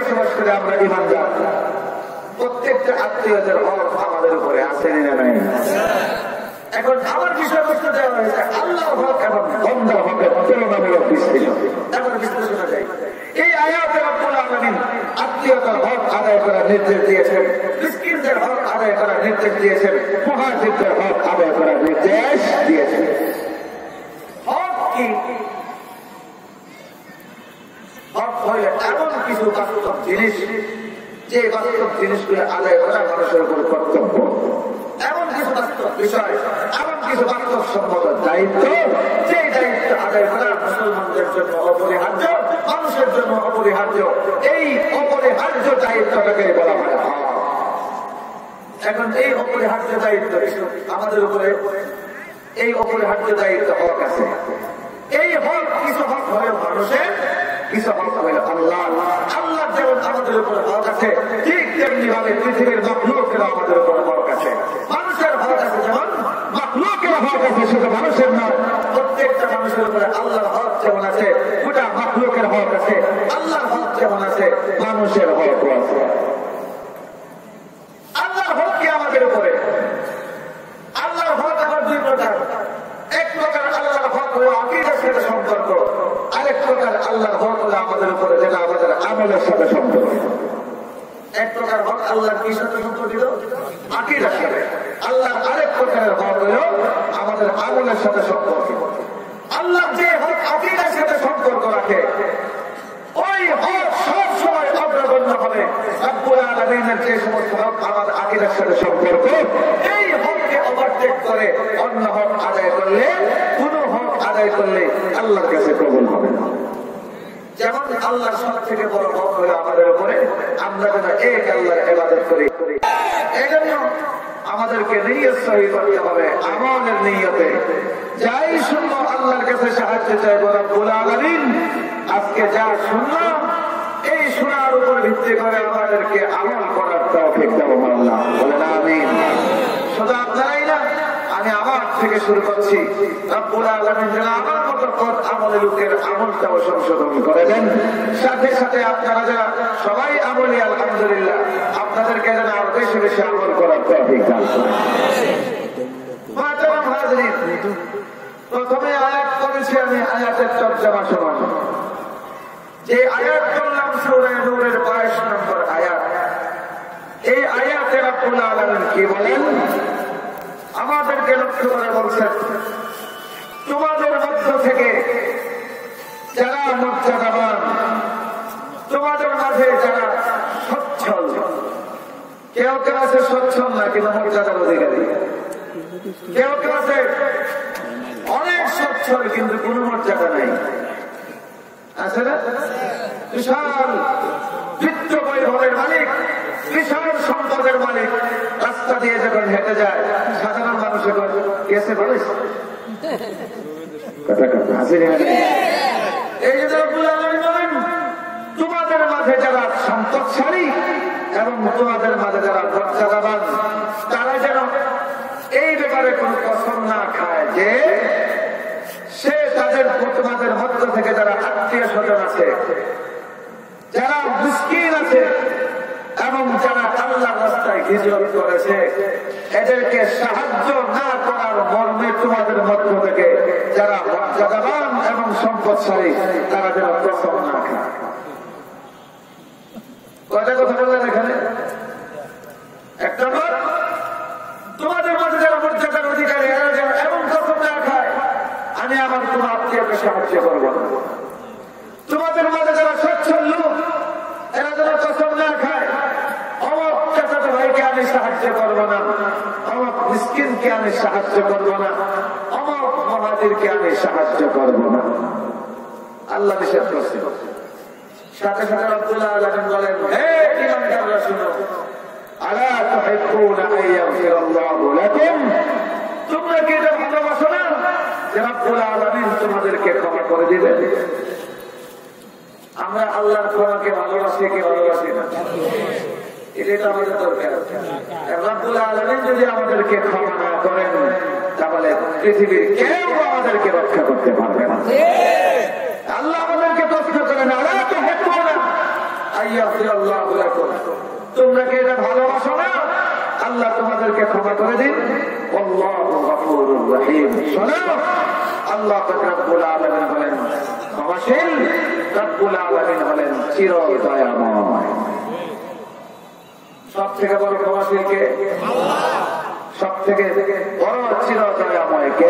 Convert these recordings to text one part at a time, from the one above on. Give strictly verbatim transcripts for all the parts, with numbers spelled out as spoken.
বসবাস করে আমরা ইমানদার, প্রত্যেকটা আত্মীয়দের হক আমাদের উপরে আছে না নাই? এখন আমার বিষয়বস্তু দেওয়া হয়েছে আল্লাহর হক এবং বান্দার হকের তুলনামূলক বিশ্লেষণ। এখন বিশ্লেষণে যাই। এই আয়াতে রব্বুল আলামিন আত্মীয়তার হক আদায় করার নির্দেশ দিয়েছেন, মিসকিনদের হক আদায় করার নির্দেশ দিয়েছেন, মুহাজিরদের হক আদায় করার নির্দেশ দিয়েছেন। হক কি? হক হইলে এমন কিছু বাস্তব জিনিস, যে বাস্তব জিনিসগুলো আদায় করা মানুষের উপর কর্তব্য, এমন কিছু বাস্তব বিষয়, এমন কিছু বাস্তব সম্মত দায়িত্ব, যে দায়িত্ব আদায় করা মুসলমানদের জন্য অপরিহার্য, মানুষের জন্য অপরিহার্য। এই অপরিহার্য দায়িত্বটাকে বলা হয় হক। এখন এই অপরিহার্য দায়িত্ব আমাদের উপরে, এই অপরিহার্য দায়িত্ব হক আছে। এই হক কিছু হক হয়ে মানুষের, কিছু হক হয়ে আল্লাহ। আল্লাহ যেমন আমাদের উপর হক আছে, ঠিক তেমনি ভাবে পৃথিবীর মাখলুকের আমাদের উপর হক আছে। মানুষের হক আছে যেমন মাখলুকের হক আছে, শুধু মানুষের নয়, প্রত্যেকটা মানুষের উপরে আল্লাহর হক যেমন আছে, গোটা মাখলুকের হক আছে। আল্লাহর হক যেমন আছে, মানুষের হকও আছে। আল্লাহর হক কি আমাদের উপরে? আল্লাহর হক আমার দুই প্রকার। এক প্রকার আল্লাহর হক হলো আকীদার সাথে সম্পর্ক, আরেক প্রকার আল্লাহর হক হলো আমাদের উপরে যেটা আমাদের আমলের সাথে সম্পর্ক। এক প্রকার হক আল্লাহর কি সাথে সম্পর্কিত? আকীদার সাথে। আল্লাহর আরেক প্রকারের হক হলো আমাদের আমলের সাথে সম্পর্কিত। আল্লাহ যে হক আকীদার সাথে সম্পর্ক রাখে, ওই হক সব সময় অগ্রগণ্য হবে। রব্বুল আলামিনের যে সমস্ত হক আমাদের আকীদার সাথে সম্পর্ক, এই হককে ওভারটেক করে অন্য হক আদায় করলে, কোন হক আদায় করলে আল্লাহর কাছে কবুল হবে না। যেমন আল্লাহর সব থেকে বড় হক হলো আমাদের উপরে, আমরা যেন এক আল্লাহর ইবাদত করি। এই জন্য আমাদেরকে নিয়ত সহি করতে হবে, আমলের নিয়তে। যাই শুনবো আল্লাহর কাছে সাহায্য চাইব রব্বুল আলামিন। আজকে যা শুনলাম, এই শোনার উপর ভিত্তি করে আমাদেরকে আমল করার তৌফিক দাও আল্লাহ, বলেন আমিন। শুধু আপনারাই না, আমি আমার থেকে শুরু করছি। রব্বুল আলামিন যেন আমার মতো পথ আমলে লোকের আমলটাও সংশোধন করে দেন। সাথে সাথে আপনারা যারা সবাই আমলি আলহামদুলিল্লাহ, আপনাদেরকে যেন আরো বেশি বেশি আমল করার তৌফিক দান করেন। মাতারাম হাজরিন, প্রথমে আয়াত করেছি আমি, আয়াতের তর্জমা শোনান। যে আয়াত করলাম সূরা নূরের বাইশ নম্বর আয়াত। এই আয়াতে রব্বুল আলামিন কি বলেন? আমাদেরকে লক্ষ্য করে বলছেন, তোমাদের মধ্য থেকে যারা মর্যাদাবান, তোমাদের মাঝে যারা সচ্ছল, কেউ কেউ আছে সচ্ছল না কিন্তু মর্যাদার অধিকারী, কেউ কেউ আছে অনেক সচ্ছল কিন্তু কোন মর্যাদা নাই, আছে না? বিশাল বিত্ত বৈভবের মালিক, বিশাল সম্পদের মালিক, রাস্তা দিয়ে যখন হেঁটে যায় সাধারণ মানুষের গেছে বলিস এই যে বলেন, তোমাদের মাঝে যারা সম্পদশালী এবং তোমাদের মাঝে যারা মর্যাদাবান, তারা যেন এই ব্যাপারে কোন কসম না খায় যে সে তাদের তোমাদের মধ্য থেকে যারা আত্মীয় স্বজন আছে, যারা মিসকিন আছে এবং যারা আল্লাহর রাস্তায় হিজরত করেছে, এদেরকে সাহায্য না করার মর্মে তোমাদের মধ্য থেকে যারা মর্যাদাবান এবং সম্পদশালী, তারা যেন কসম না খায়। কয়টা কথা বললেন এখানে? একটা বার তোমাদের মধ্যে যারা মর্যাদার অধিকারী, এরা যেন এমন কসম না খায় আমি আমার কোন আত্মীয়কে সাহায্য করবো না। তোমাদের মাঝে যারা সচ্ছল লোক, এরা যেন কসম না খায় অমক চাচাতো ভাইকে আমি সাহায্য করবো না, অমক মিসকিনকে আমি সাহায্য করবো না, অমক মুহাজিরকে আমি সাহায্য করবো না। আল্লাহ নিষেধ করছে। সাথে সাথে রব্বুল আলামিন বলেন, হে ঈমানদাররা শুনো, আলা তুহিব্বুনা আইয়াগফিরাল্লাহু লাকুম, তোমরা কি এটা ভালোবাসো না যে রব্বুল আলামিন তোমাদেরকে ক্ষমা করে দিবেন? আমরা আল্লাহর ক্ষমাকে ভালোবাসি কি ভালোবাসি না? এটা আমাদের দরকার। রব্বুল আলামিন যদি আমাদেরকে ক্ষমা না করেন, তাহলে পৃথিবীর কেউ আমাদেরকে রক্ষা করতে পারবে না। আল্লাহ আমাদেরকে প্রশ্ন করেন, আলা তুহিব্বুনা আইয়াগফিরাল্লাহু লাকুম, তোমরা কি এটা ভালোবাসো না আল্লাহ তোমাদেরকে ক্ষমা করে দিন? আল্লাহু গফুরুর রহিম। শোনো, আল্লাহ রব্বুল আলামিন হলেন ক্ষমাশীল, রব্বুল আলামিন হলেন চির দয়াময়। সব থেকে বড় ক্ষমাশীল কে? আল্লাহ। সব থেকে বড় চির দয়াময় কে?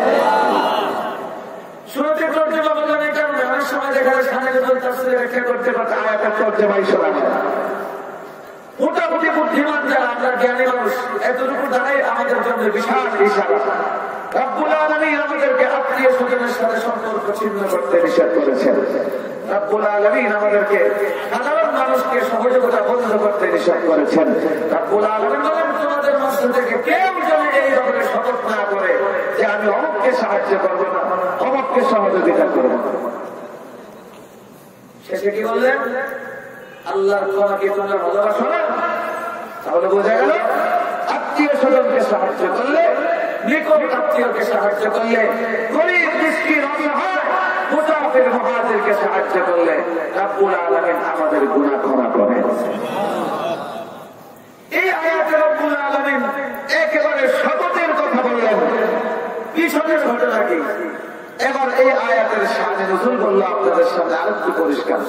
শুরুতে তর্জমা বললাম এই কারণে, অনেক সময় দেখা যায় সামনে যখন তাফসীর ব্যাখ্যা করতে করতে আয়াতের তর্জমাই শোনা হয়। মোটামুটি বুদ্ধিমান যারা, আমরা জ্ঞানী মানুষ, এতটুকু দ্বারাই আমাদের জন্য বিশাল ইশারা। রব্বুল আলামিন আমাদেরকে আত্মীয় স্বজনের সাথে সম্পর্ক ছিন্ন করতে নিষেধ করেছেন। রব্বুল আলামিন আমাদেরকে সাধারণ মানুষকে সহযোগিতা বন্ধ করতে নিষেধ করেছেন। রব্বুল আলামিন বলেন, তোমাদের মধ্য থেকে কেউ যেন এই রকমের শপথ না করে যে আমি অমুককে সাহায্য করবো না, অমুককে সহযোগিতা করবো না। শেষে কি বললেন? আল্লাহর ক্ষমাকে তোমরা ভালোবাসো না? তাহলে বোঝা গেল আত্মীয় স্বজনকে সাহায্য করলে, নিকট আত্মীয়কে সাহায্য করলে, গরীব মিসকিন অসহায় মুসাফির মুহাজিরকে সাহায্য করলে রব্বুল আলামিন আমাদের গুনাহ ক্ষমা করেন। এই আয়াতে রব্বুল আলামিন একেবারে শপথের কথা বললেন। পিছনের ঘটনা কি? এবার এই আয়াতের শানে নজুল বলল আপনাদের সামনে আরেকটু পরিষ্কার।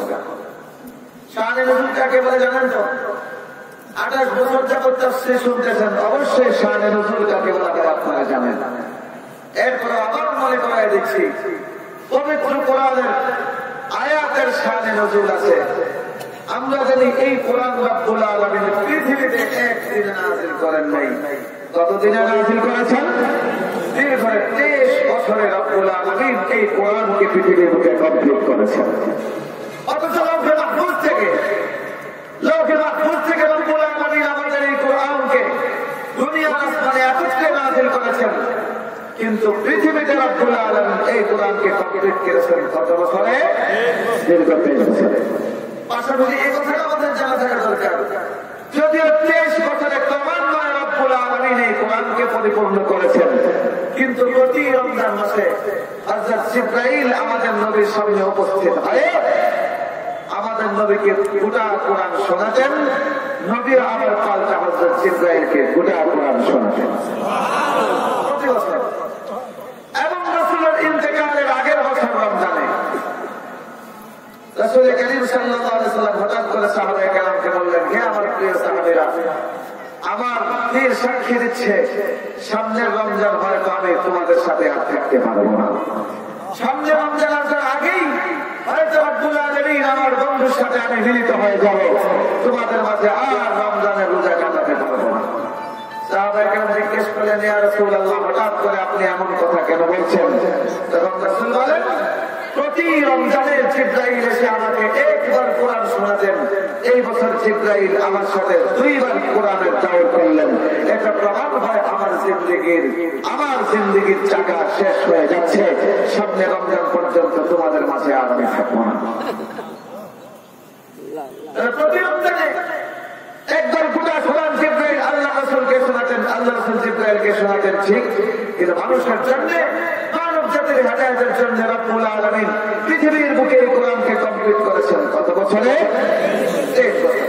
শানে নজুল কাকে বলে জানেন তো? আঠাশ বছর যাবত তাফসীর শুনতেছেন, অবশ্যই শানে নজুল কাকে বলা হয় আপনারা জানেন। এরপর আবার মনে করাই দিচ্ছি, পবিত্র কোরআনের আয়াতের শানে নজুল আছে। আমরা জানি এই কোরআন রব্বুল আলামিন পৃথিবীতে একদিনে নাযিল করেন নাই। কতদিনে নাযিল করেছেন? দীর্ঘ তেইশ বছরে রব্বুল আলামিন এই কোরআনকে পৃথিবীর বুকে কমপ্লিট করেছেন। অথচ লৌহে মাহফুজ থেকে লৌহে মাহফুজ থেকে রব্বুল আলামিন আমাদের এই কোরআনকে দুনিয়ার আসমানে একত্রে নাযিল করেছেন। কিন্তু পৃথিবীতে রব্বুল আলামিন এই কোরআনকে কমপ্লিট করেছেন কত বছরে? দীর্ঘ তেইশ বছরে। পাশাপাশি এই কথাটা আমাদের জানা থাকা দরকার, যদিও তেইশ বছরে ক্রমান্বয়ে রব্বুল আলামিন এই কোরআনকে পরিপূর্ণ করেছেন, কিন্তু প্রতি রমজান মাসে হযরত জিবরাইল আমাদের নবীর সামনে উপস্থিত হয়ে আমাদের নবীকে গোটা কোরআন শোনাতেন, নবী আবার পাল্টা হযরত জিবরাইলকে গোটা কোরআন শোনাতেন প্রতি বছর। এবং রাসূলের ইন্তেকালের আগের বছর রমজানে রাসূল করিম সাল্লাল্লাহু আলাইহি ওয়াসাল্লাম হঠাৎ করে সাহাবায়ে কেরামকে বললেন, হে আমার প্রিয় সাহাবীরা, আমার পীর সাক্ষী দিচ্ছে সামনের রমজান হয়তো আমি তোমাদের সাথে আর থাকতে পারবো না। সামনের রমজান আসার আগেই হয়তো রব্বুল আলামিন আমার বন্ধুর সাথে আমি মিলিত হয়ে যাব, তোমাদের মাঝে আর রমজানের রোজা কাটাতে পারবো না। সাহাবায়ে কেরাম জিজ্ঞেস করলেন, ইয়া রাসূলুল্লাহ, হঠাৎ করে আপনি এমন কথা কেন বলছেন? তখন রাসূল বলেন, প্রতি রমজানে জিবরাইল এসে আমাকে একবার কোরআন শোনাতেন, এই বছর জিবরাইল আমার সাথে দুইবার কোরআনের দাওয়াত করলেন। এটা প্রমাণ হয় আমার জিন্দেগির আমার জিন্দেগির চাকা শেষ হয়ে যাচ্ছে, সামনে রমজান পর্যন্ত তোমাদের মাঝে আর আমি থাকবো না। প্রতি রমজানে একবার গোটা কোরআন জিবরাইল আল্লাহ রাসূলকে শোনাতেন, আল্লাহ রাসূল জিবরাইলকে শোনাতেন, ঠিক। কিন্তু মানুষের জন্য, মানব জাতির হেদায়েতের জন্য রব্বুল আলামিন পৃথিবীর বুকে এই কোরআনকে কমপ্লিট করেছেন কত বছরে? তেইশ বছর।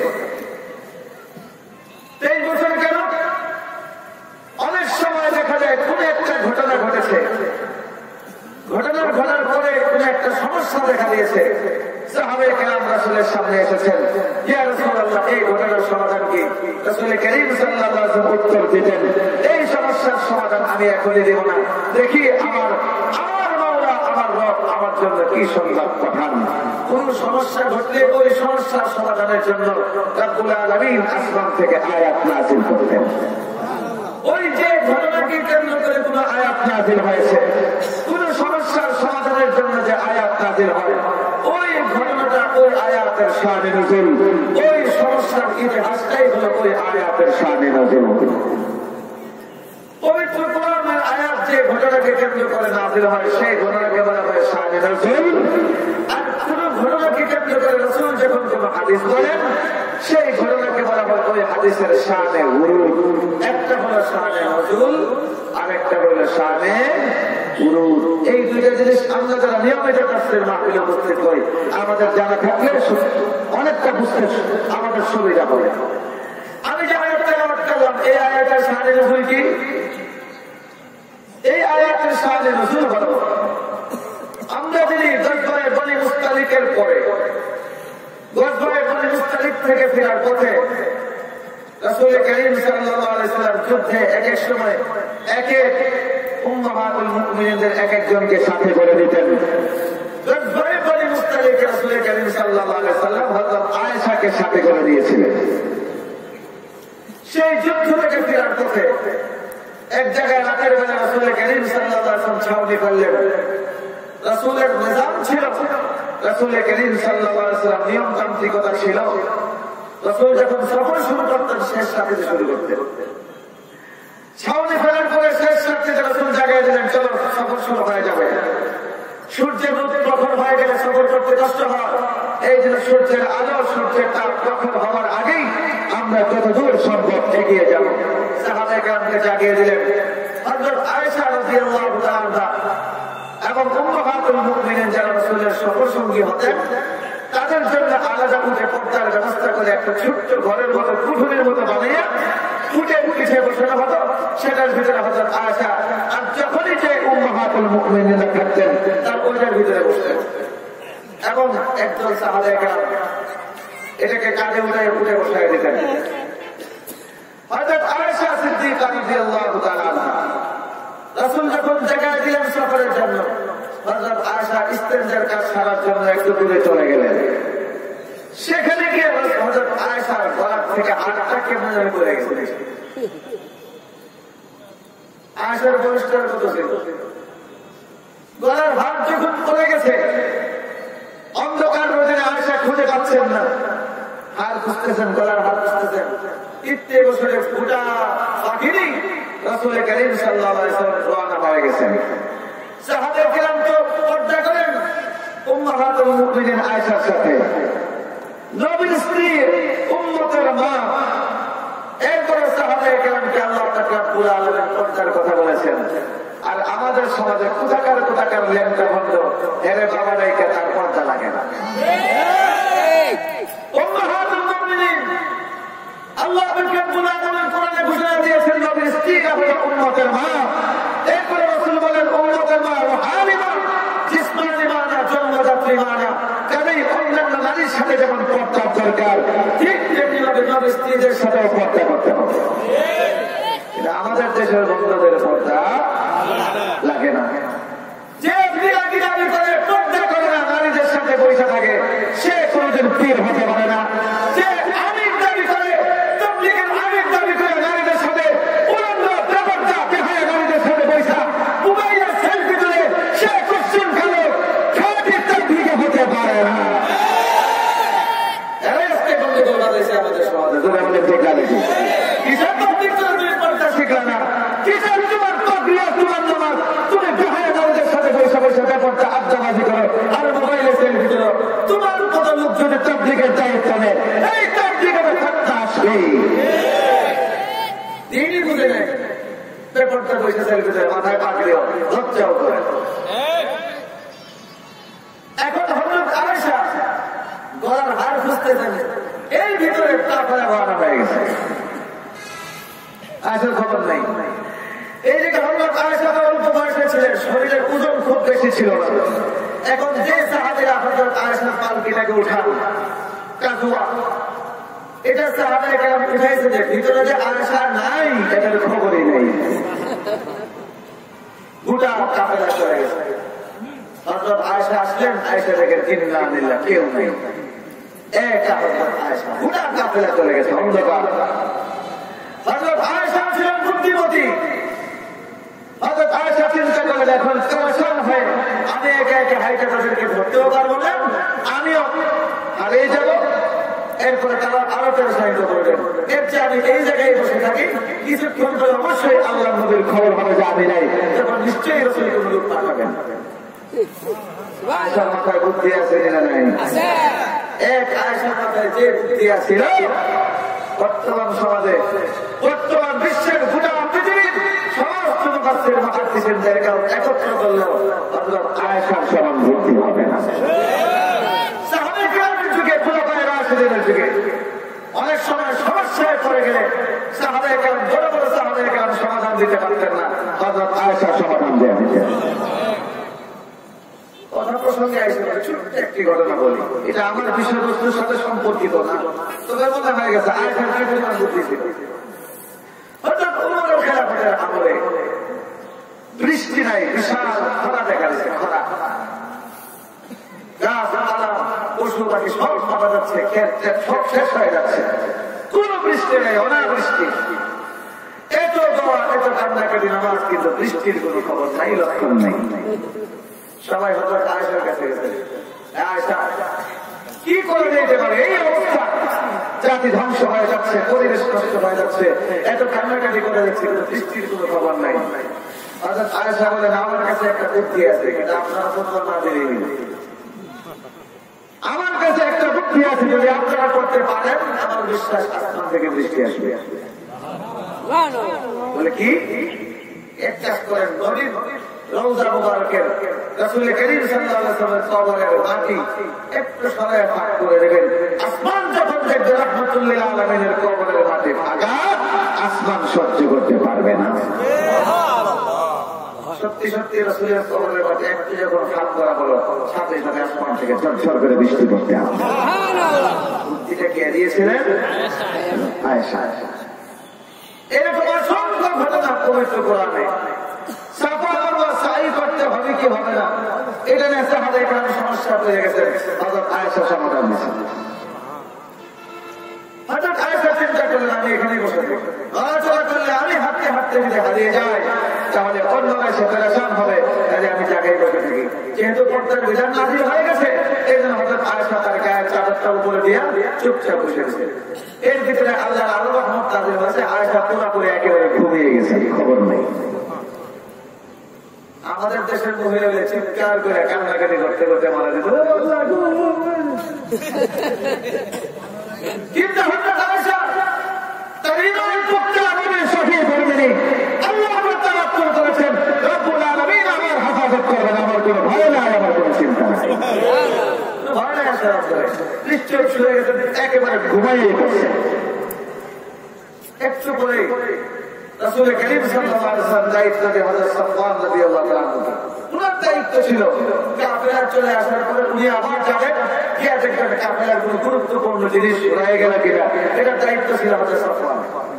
তেইশ বছর কেন? অনেক সময় দেখা যায় কোন একটা ঘটনা ঘটেছে, ঘটনার ঘটার পরে কোন একটা সমস্যা দেখা দিয়েছে, সাহাবায়ে কেরাম রাসূলের সামনে এসেছেন, ইয়া রাসূলুল্লাহ, এই ঘটনার সমাধান কি? রাসূল করিম সাল্লাল্লাহু আলাইহি ওয়াসাল্লাম উত্তর দিতেন, এই সমস্যার সমাধান আমি এখনই দেব না, দেখি আমার আমার মাওলা আমার রব আমার জন্য কি সংবাদ পাঠান। কোন সমস্যা ঘটলে ওই সমস্যার সমাধানের জন্য রব্বুল আলামিন আসমান থেকে আয়াত নাযিল করতেন। ওই যে ঘটনাকে কেন্দ্র করে কোন আয়াত নাযিল হয়েছে, কোন সমস্যার সমাধানের জন্য যে আয়াত নাযিল হয়, ওই ঘটনাটা ওই আয়াতের শানে নজুল, ওই সমস্যার ইতিহাসটাই হলো ওই আয়াতের শানে নজুল। পবিত্র কোরআনের আয়াত যে ঘটনাকে কেন্দ্র করে নাযিল হয়, সেই ঘটনাকে বলা হয় শানে নজুল। আর কোন ঘটনাকে কেন্দ্র করে রাসূল যখন কোন হাদিস বলেন, সেই ঘটনাকে বলা হয় ওই হাদিসের শানে উরুদ। একটা হলো শানে নজুল, আরেকটা হলো শানে এই দুইটা জিনিস আমরা যারা নিয়মিত তাফসীর মাহফিলে উপস্থিত হই আমাদের জানা থাকলে অনেকটা বুঝতে আমাদের সুবিধা হবে। আমি যে আয়াত তেলাওয়াত করলাম এই আয়াতের শানে নজুল কি? এই আয়াতের শানে নজুল হলো আমরা যদি গজওয়ে বনি মুস্তালিকের পরে গজওয়ে বনি মুস্তালিক থেকে ফেরার পথে রাসূল করিম সাল্লাল্লাহু আলাইহি ওয়াসাল্লাম যুদ্ধে এক এক সময় এক এক উম্মাহাতুল মুমিনিনদের এক একজনকে সাথে করে দিতেন। গজওয়ে বনি মুস্তালিকে রাসূল করিম সাল্লাল্লাহু আলাইহি ওয়াসাল্লাম হযরত আয়েশাকে সাথে করে দিয়েছিলেন। সেই যুদ্ধ থেকে ফেরার পথে এক জায়গায় রাতের বেলা রাসূল করিম সাল্লাল্লাহু আলাইহি ওয়াসাল্লাম ছাউনি করলেন। রাসূলের নিজাম ছিল, রাসূল করিম সাল্লাল্লাহু আলাইহি ওয়াসাল্লাম নিয়মতান্ত্রিকতা ছিল। রাসূল যখন সফর শুরু করতেন শেষ রাতে শুরু করতেন। ছাউনি ফেলার পরে শেষ রাতে রাসূল জাগায় দিলেন, চলো সফর শুরু হয়ে যাবে। সূর্যের রোদ প্রখর হয়ে গেলে সফর করতে কষ্ট হয়, এই জন্য সূর্যের আলো সূর্যের তাপ প্রখর হওয়ার আগেই আমরা কত দূর সম্ভব এগিয়ে যাব। সাহাবায়ে কেরামকে জাগিয়ে দিলেন। হযরত আয়েশা রাদিয়াল্লাহু তাআলা এবং উম্মাহাতুল মুমিনিন যারা রাসূলের সফর সঙ্গী হতেন তাদের জন্য আলাদা উঠে পর্দার ব্যবস্থা করে একটা ছোট্ট ঘরের মতো কুঠুরির মতো বানিয়ে উঠে পিঠে বসানো হতো, সেটার ভিতরে হযরত আয়েশা আর যখনই যে উম্মাহাতুল মুমিনিনরা থাকতেন তার ওইটার ভিতরে বসতেন এবং একজন সাহাবায়ে কেরাম এটাকে কাঁধে উঠে উঠে বসায় দিতেন। হযরত আয়েশা সিদ্দিকা রাদিয়াল্লাহু তাআলা আনহা রাসূল যখন জায়গায় দিলেন সফরের জন্য হযরত আয়েশা ইস্তেনজার কাজ সারার জন্য একটু দূরে চলে গেলেন। সেখানে গিয়ে হযরত আয়েশার গলার থেকে হাতটা কেমন করে গেছে। আয়েশার বয়সটার কত ছিল? গলার হাত যখন পড়ে গেছে অন্ধকার রোদে আয়েশা খুঁজে পাচ্ছেন না, হাত খুঁজতেছেন, গলার হাত খুঁজতেছেন। ইত্তে বছরে ফুটা পাখিনি রাসূল করিম সাল্লাল্লাহু আলাইহি ওয়াসাল্লাম রওনা হয়ে গেছেন। সাহাবায়ে কেরাম তো পর্দা করেন উম্মাহাতুল মুমিনিন আয়েশার সাথে, নবীর স্ত্রী উম্মতের মা। এরপরে সাহাবায়ে কেরামকে আল্লাহ তাআলা রব্বুল আলামিন পর্দার কথা বলেছেন। আর আমাদের সমাজে কোথাকার কোথাকার লেনটা বন্ধ, এরে বাবা রাইকে তার পর্দা লাগে না। উম্মাহাতুল মুমিনিন আল্লাহ রব্বুল আলামিন কোরআনে ঘোষণা দিয়েছেন নবীর স্ত্রীরা হলো উম্মতের মা। এরপরে রাসূল বলেন উম্মতের মা হালিমা জিসমানি মানা জন্মদাত্রী মানা, কাজেই অন্যান্য নারীর সাথে যেমন পর্দার দরকার ঠিক তেমনিভাবে নবীর স্ত্রীদের সাথেও পর্দা করতে হবে। আমাদের দেশের বন্ধুদের পর্দা লাগে না। যে বিরাগী দাবি করে পর্দা করে না, নারীদের সাথে বসে থাকে, সে কোনদিন পীর হতে পারে না। যে আমির দাবি করে তাবলীগের আমির দাবি করে নারীদের সাথে উলঙ্গ বেপর্দা বেহায়া নারীদের সাথে বসা মোবাইলের সেলফি তুলে সে কোশ্চেন খেলো খাঁটি তাবলীগে হতে পারে না। এরাই আজকে বন্ধ করে দিয়েছে আমাদের সমাজে। তুমি আমাদের ঠিক লাগেছি কিসের তাবলীগ করে তুমি পর্দা শিখলে না? কিসের তোমার তাকরিয়া তোমার নামাজ? তুমি বেহায়া নারীদের সাথে বসে বসে বেপর্দা আড্ডাবাজি করো আর মোবাইলে সেলফি তুলো। তোমার কত লোক যদি তাবলীগের দায়িত্ব নেয় এই তাবলীগের সত্তা আসবে তিনি বুঝে নেয়। বেপর্দা বসে সেলফি তুলে মাথায় পাগড়িও লজ্জাও করে। এখন হযরত আয়েশা গলার হার খুঁজতেছেন, এই ভিতরে তারপরে ভাড়া হয়ে গেছে। আয়েশার খবর নাই। এই যে হযরত আয়েশা অল্প বয়সে ছিলেন, শরীরের ওজন খুব বেশি ছিল না। এখন যে সাহাবীরা হযরত আয়েশার পালকিটাকে উঠান কাকুয়া, এটা সাহাবায়ে কেরাম উঠাইছে যে ভিতরে যে আয়েশা নাই এটার খবরই নেই। গোটা কাফেলা চলে গেছে। হযরত আয়েশা আসলেন, আয়েশা দেখেন ইন্না লিল্লাহ কেউ নেই। একা হযরত আয়েশা, গোটা কাফেলা চলে গেছে অন্ধকার। হযরত আয়েশা ছিলেন বুদ্ধিমতী। হযরত আয়েশা চিন্তা করে এখন পরেশান হয়ে আমি একা একা হাইটা তাদেরকে ধরতেও পারবো না, আমিও হারিয়ে যাব। এরপরে তারা আরো পরেশানিত করবেন। এর চেয়ে আমি এই জায়গায় বসে থাকি, কিছুক্ষণ পরে অবশ্যই আল্লাহ নবীর খবর হবে যে আমি নাই, তখন নিশ্চয়ই রাসূল কোন লোক পাঠাবেন। আয়েশার মাথায় বুদ্ধি আছে না নাই? এক আয়েশার মাথায় যে বুদ্ধি আছে বর্তমান সমাজে, বর্তমান বিশ্বের গোটা পৃথিবীর সমাজ সমস্ত মুফাসসির মুহাদ্দিসিনদেরকে একত্র করলো হযরত আয়েশার সমান বুদ্ধি হবে না। সাহাবায়ে কেরামের যুগে, খুলাফায়ে রাশিদিনের যুগে অনেক সময় সমস্যায় পড়ে গেলে সাহাবায়ে কেরাম, বড় বড় সাহাবায়ে কেরাম সমাধান দিতে পারতেন না, হযরত আয়েশা সমাধান দিয়ে দিতেন। কথা প্রসঙ্গে আইসে ছোট্ট একটি ঘটনা বলি, এটা আমার বিষয়বস্তুর সাথে সম্পর্কিত না, তবে মনে হয়ে গেছে আয়েশার কি পরিমাণ বুদ্ধি ছিল। হযরত ওমরের খেলাফতের আমলে বৃষ্টি নাই, বিশাল খরা দেখা যাচ্ছে, খরা, গাছপালা পশু পাখি সব মারা যাচ্ছে, ক্ষেত ক্ষেত সব শেষ হয়ে যাচ্ছে, কোন বৃষ্টি নেই, অনাবৃষ্টি। এত দোয়া, এত কান্নাকাটি নামাজ, কিন্তু বৃষ্টির কোন খবর নাই, লক্ষণ নেই। সবাই হযরত আয়েশার কাছে গেছে, আয়েশা কি করে দিতে পারে এই অবস্থা, জাতি ধ্বংস হয়ে যাচ্ছে, পরিবেশ নষ্ট হয়ে যাচ্ছে, এত কান্নাকাটি করে যাচ্ছে, কিন্তু বৃষ্টির কোন খবর নাই। হযরত আয়েশা বলেন, আমার কাছে একটা বুদ্ধি আছে, কিন্তু আপনারা ফতোয়া না দিলেই আমার কাছে একটা বুদ্ধি আছে, যদি আপনারা করতে পারেন আমার বিশ্বাস আসমান থেকে বৃষ্টি আসবে। বলে কি? এক কাজ করেন, নবীর রওজা মুবারকের রাসূল করিম সাল্লাল্লাহু আলাইহি ওয়াসাল্লামের কবরের মাটি একটু সরায় ফাঁক করে দেবেন, আসমান যখন দেখবে রাহমাতুল লিল আলামিনের কবরের মাটি ফাঁকা, আসমান সহ্য করতে পারবে না। সত্যি সত্যি রাসূলের কবরের মাটি একটু যখন ফাঁক করা হলো, সাথে সাথে আসমান থেকে ঝরঝর করে বৃষ্টি পড়তে হবে। বুদ্ধিটা কে দিয়েছিলেন? আয়েশা। এরকম অসংখ্য ঘটনা পবিত্র কোরআনে। সাফা মারওয়া সাই করতে হবে কি হবে না, এটা নিয়ে সাহাবায়ে কেরাম সমস্যা হয়ে গেছে, হযরত আয়েশা সমাধান দিয়েছেন। হযরত আয়েশা চিন্তা করলেন, আমি এখানেই বসে থাকি, নড়াচড়া করলে আমি হাঁটতে হাঁটতে যদি হারিয়ে যাই তাহলে অন্যরা এসে পেরেশান হবে, তাহলে আমি জায়গায় বসে থাকি। যেহেতু পর্দার বিধান নাযিল হয়ে গেছে, এই জন্য হযরত আয়েশা তার গায়ের চাদরটা উপরে দিয়ে চুপচাপ বসে গেছে। এর ভিতরে আল্লাহর আলো রহমত নাযিল হয়েছে, আয়েশা পুরোপুরি একেবারে ঘুমিয়ে গেছে, খবর নেই। আমাদের দেশের মহিলাদের চিৎকার করে কান্নাকাটি করতে করতে মারা যেত, কিন্তু হযরত আয়েশা তার হৃদয়ের পক্ষে আমি সঠিক বলবেনি, আল্লাহ তাআলা করেছেন, রব্বুল আলামিন আমার হেফাজত করবেন, আমার কোনো ভয় নাই, আমার কোনো চিন্তা নাই। ভয় নাই, নিশ্চয় শুয়ে গেছে, একেবারে ঘুমাইয়ে গেছে। একটু পরে রাসূল করিম সাল্লাল্লাহু আলাইহি ওয়াসাল্লাম দায়িত্ব দিয়ে হযরত সাফওয়ান রাদিয়াল্লাহু তাআলা আনহু, ওনার দায়িত্ব ছিল কাফেলা চলে আসার পরে উনি আবার যাবেন, গিয়ে দেখবেন কাফেলার কোনো গুরুত্বপূর্ণ জিনিস রয়ে গেল কিনা, এটার দায়িত্ব ছিল হযরত সাফওয়ান।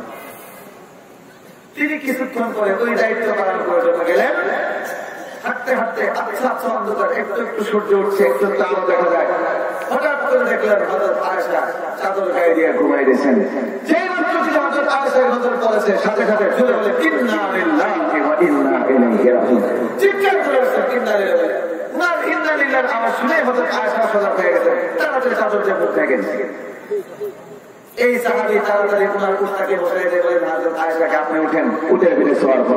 তিনি কিছুক্ষণ পরে ওই দায়িত্ব পালন করার জন্য গেলেন, হাঁটতে হাঁটতে আচ্ছা আচ্ছা অন্ধকার, একটু একটু সূর্য উঠছে, একটু তাও দেখা যায়, হঠাৎ করে দেখলেন হযরত আয়েশা চাদর গায়ে দিয়ে ঘুমাই দিয়েছেন। সেই মাত্র তিনি হযরত আয়েশার নজর পড়েছে, সাথে সাথে জোরে বলে ইন্না লিল্লাহি ওয়া ইন্না ইলাইহি রাজিউন, চিৎকার করে বলছেন ইন্না লিল্লাহি। উনার ইন্না লিল্লাহির আওয়াজ শুনে হযরত আয়েশা সজাগ হয়ে গেছে, তাড়াতাড়ি চাদর দিয়ে মুখ ঢেকে গেছে। এই সাহাবী তাড়াতাড়ি উনার উঠটাকে বসাই দিয়ে বলেন, হযরত আয়েশাকে আপনি উঠেন, উঠে ফিরে শোয়ার পর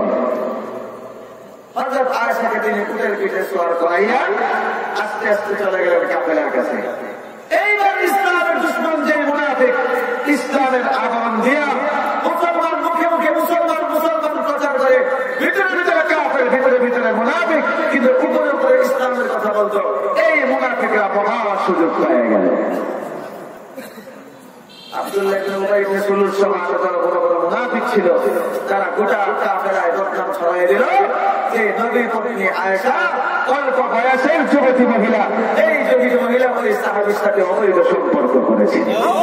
হযরত আয়েশাকে তিনি উটের পিঠে সওয়ার করাইয়া আস্তে আস্তে চলে গেলেন কাফেলার কাছে। এইবার ইসলামের দুশমন যে মুনাফিক, ইসলামের আগমন দিয়া মুসলমান মুখে মুখে মুসলমান মুসলমান প্রচার করে, ভিতরে ভিতরে কাফের, ভিতরে ভিতরে মুনাফিক, কিন্তু উপরে উপরে ইসলামের কথা বলতো, এই মুনাফিকরা মহা সুযোগ পেয়ে গেল। আব্দুল্লাহ ইবনে উবাই ইবনে সুলুল সহ আরো বড় বড় মুনাফিক ছিল, তারা গোটা কাফেলায় বদনাম ছড়াইয়ে দিল যে নবীর পত্নী আয়েশা অল্প বয়সের যুবতী মহিলা, এই যুবতী মহিলা ওই সাহাবীর সাথে অবৈধ সম্পর্ক করেছে।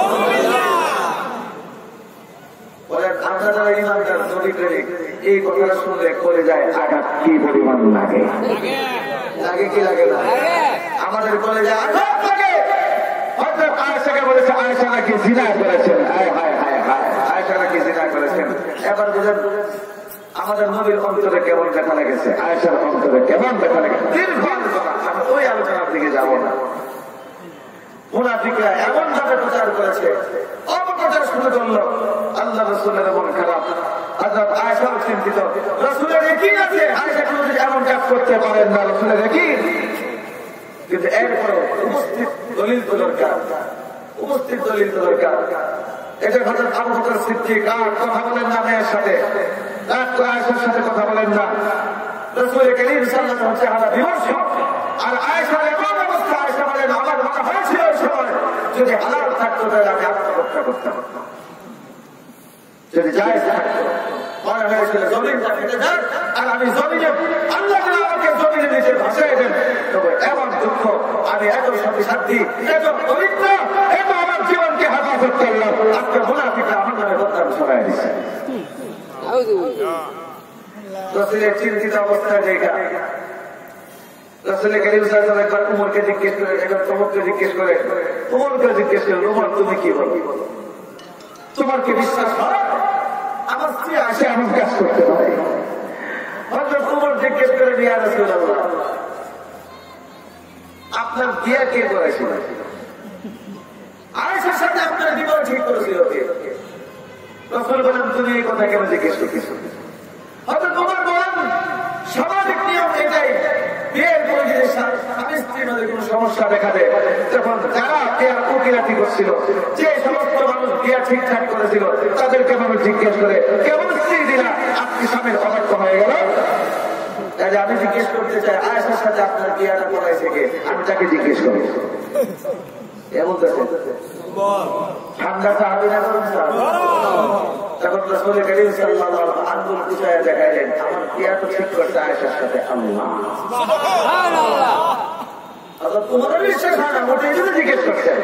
আমরা যারা ইমানদার নবী প্রেমিক, এই কথাটা শুনলে করে যায় আঘাত কি পরিমাণ লাগে, লাগে কি লাগে না? আমাদের করে যায় আঘাত লাগে। হযরত আয়েশাকে বলেছে আয়েশা নাকি জিনা করেছেন, হায় হায় হায় হায়, আয়েশা নাকি জিনা করেছেন। এবার বুঝেন আমাদের নবীর অন্তরে কেমন দেখা লেগেছে, আয়েশার অন্তরে কেমন দেখা লেগেছে। দীর্ঘ আলোচনা, আমি ওই আলোচনার দিকে যাব না। মুনাফিকরা এমন ভাবে প্রচার করেছে, অপপ্রচার শুরু করলো, আল্লাহ রাসূলের মন খারাপ, হযরত আয়েশাও চিন্তিত, রাসূলের ইয়াকিন আছে আয়েশা কোনো এমন কাজ করতে পারেন না, রাসূলের ইয়াকিন, কিন্তু এরপরে উপস্থিত দলিল তো দরকার, উপস্থিত দলিল তো দরকার। এটা হযরত আবু বকর সিদ্দিক আর কথা বলেন না মেয়ের সাথে, রাগ করে আয়েশার সাথে কথা বলেন না। রাসূল কারীম সাল্লাল্লাহু আলাইহি ওয়াসাল্লাম বিমর্ষ। আর আয়েশার এমন অবস্থা, আয়েশা বলেন আমার মনে হয়েছিল ওই সময় যদি হালাল থাকতো তাহলে আমি আত্মহত্যা করতাম, যদি জায়েজ থাকতো। মনে হয়েছিল জমিনটা ফেটে যাক আর আমি জমিনে আল্লাহ যেন আমাকে জমিনে নিচে ভাসিয়ে দেন। তবে এমন দুঃখ, আমি এত সাথী সাথী, এত পবিত্র, এত আমার জীবনকে হেফাজত করলাম, আজকে মুনাফিকরা আমার নামে বদনাম ছড়াই দিচ্ছে। রাসূলের চিন্তিত অবস্থায় দেখা রাসূল কারীম সাল্লাল্লাহু আলাইহি ওয়াসাল্লাম একবার উমরকে জিজ্ঞেস করে, একবার ওমরকে জিজ্ঞেস করে, উমরকে জিজ্ঞেস করে, উমর তুমি কি বলো, তোমার কি বিশ্বাস হয় আমার স্ত্রী আসে এমন কাজ করতে পারে? হযরত উমর জিজ্ঞেস করে, ইয়া রাসূলুল্লাহ আপনার বিয়ে কে করেছিল? আয়েশার সাথে আপনার বিবাহ ঠিক করেছিল কে? রাসূল বলেন তুমি এই কথা কেন জিজ্ঞেস করতেছ? হযরত উমর বলেন সামাজিক নিয়ম এটাই, বিয়ের পরে যদি স্বামী স্ত্রীর মধ্যে কোনো সমস্যা দেখা দেয় তখন যারা বিয়ের উকিলাতি করছিল, যে সমস্ত মানুষ বিয়ে ঠিকঠাক করেছিল তাদেরকে মানুষ জিজ্ঞেস করে কেমন স্ত্রী দিলা, আপনি স্বামীর অবাধ্য হয়ে গেল। তাহলে আমি জিজ্ঞেস করতে চাই আয়েশার সাথে আপনার বিয়েটা করাইছে কে? আমি তাকে জিজ্ঞেস করি। এমন ঠান্ডা সাহাবী না করুন তখন রাসূল কারীম সাল্লাল্লাহু আলাইহি ওয়াসাল্লাম আঙ্গুল কুচায় দেখাইলেন আমার বিয়ে তো ঠিক করতে আয়েশার সাথে আল্লাহ। সুবহানাল্লাহ। হযরত উমর বিশ্বাস হয় না, ওটাই যদি জিজ্ঞেস করতেন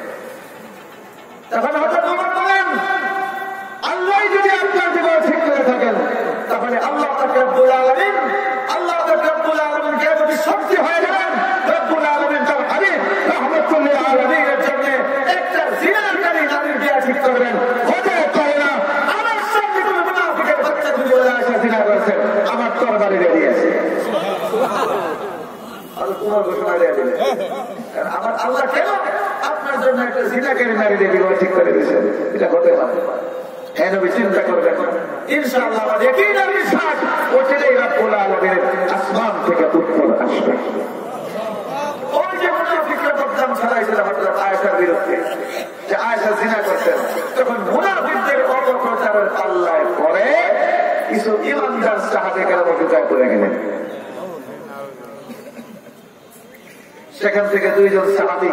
তখন হযরত উমর বলেন আল্লাহ যদি আপনার জীবন ঠিক করে থাকেন তাহলে আল্লাহ পাক রব্বুল আলামিন, আল্লাহ পাক রব্বুল আলামিন কে যদি শক্তি হয়ে যাবেন, রব্বুল আলামিন তার হাবিব রাহমাতুল লিল আলামিনের জন্য একটা জিনাকারী নারীর বিয়ে ঠিক করবেন। হতে পারে না আমার সামনে কোনো মুনাফিকের বাচ্চা যদি বলে আয়েশা জিনা করেছেন, আমার তরবারি রেডি আছে। আর তোমার ঘোষণা দিয়ে দিলেন আমার আল্লাহ কেন আপনার জন্য একটা জিনাকারী নারী বিবাহ ঠিক করে দিয়েছেন? এটা হতে পারে হ্যাঁ নবী, চিন্তা করবেন ইনশাআল্লাহ আমার ইয়াকিন আর বিশ্বাস ওইটাই রব্বুল আলামিনের আসমান থেকে উত্তর আসবে। ওই যে মুনাফিকরা বদনাম ছড়াইছিল হযরত আয়েশার বিরুদ্ধে যে আয়েশা জিনা করতেন, তখন মুনাফিকদের অপপ্রচারের পাল্লায় পড়ে কিছু ইমানদার সাহাবায়ে ঢুকায় পড়ে গেলেন। সেখান থেকে দুইজন সাহাবী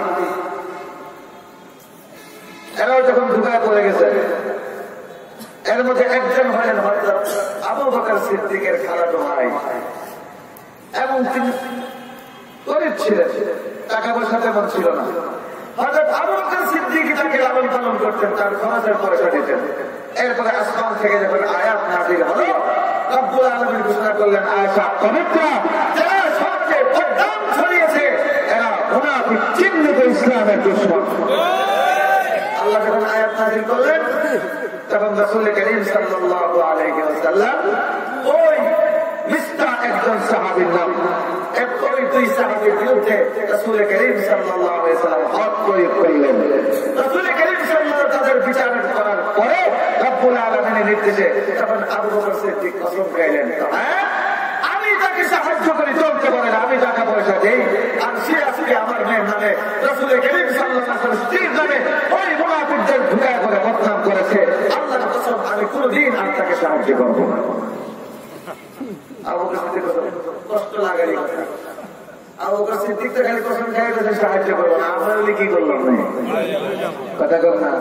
এরাও যখন ঢুকায় পড়ে গেছে, এর মধ্যে একজন হলেন হযরত আবু বকর সিদ্দিকের খালাতো ভাই, এবং তিনি গরীব ছিলেন, টাকা পয়সা তেমন ছিল না। হযরত আবু বকর সিদ্দিক তাকে লালন পালন করতেন, তার খরচের পয়সা দিতেন। এরপরে আসমান থেকে যখন আয়াত নাযিল হলো, রব্বুল আলামিন ঘোষণা করলেন আয়েশা পবিত্র, যারা সবচেয়ে বদনাম ছড়িয়েছে এরা মুনাফিক, চিহ্নিত ইসলামের দুশমন। আল্লাহ যখন আয়াত নাযিল করলেন তখন রাসূল কারীম সাল্লাল্লাহু আলাইহি ওয়াসাল্লাম ওই মিসতাহ একজন সাহাবীর নাম, ওই দুই সাহাবীর বিরুদ্ধে রাসূল কারীম সাল্লাল্লাহু আলাইহি ওয়াসাল্লাম হক প্রয়োগ করলেন। রাসূল কারীম সাল্লাল্লাহু তাদের বিচার করার পরে রব্বুল আলামিনের নির্দেশে তখন আবু বকর সিদ্দিক কসম খাইলেন, হ্যাঁ আমি তাকে সাহায্য করি, চলতে পারে না, আমি টাকা পয়সা দেই, আর সে আজকে আমার মেয়ের নামে রাসূল কারীম সাল্লাল্লাহু আলাইহি ওয়াসাল্লাম স্ত্রীর নামে ওই মুনাফিকদের ঢুকায় করে বদনাম করেছে, আল্লাহর কসম আমি কোনদিন আর তাকে সাহায্য করব না। আবু বকর সিদ্দিক কষ্ট লাগারই কথা, আবু বকর সিদ্দিক তো খালি কসম খাই গেছে সাহায্য করবো না, আমরা বলি কি করলাম না কথা কর না।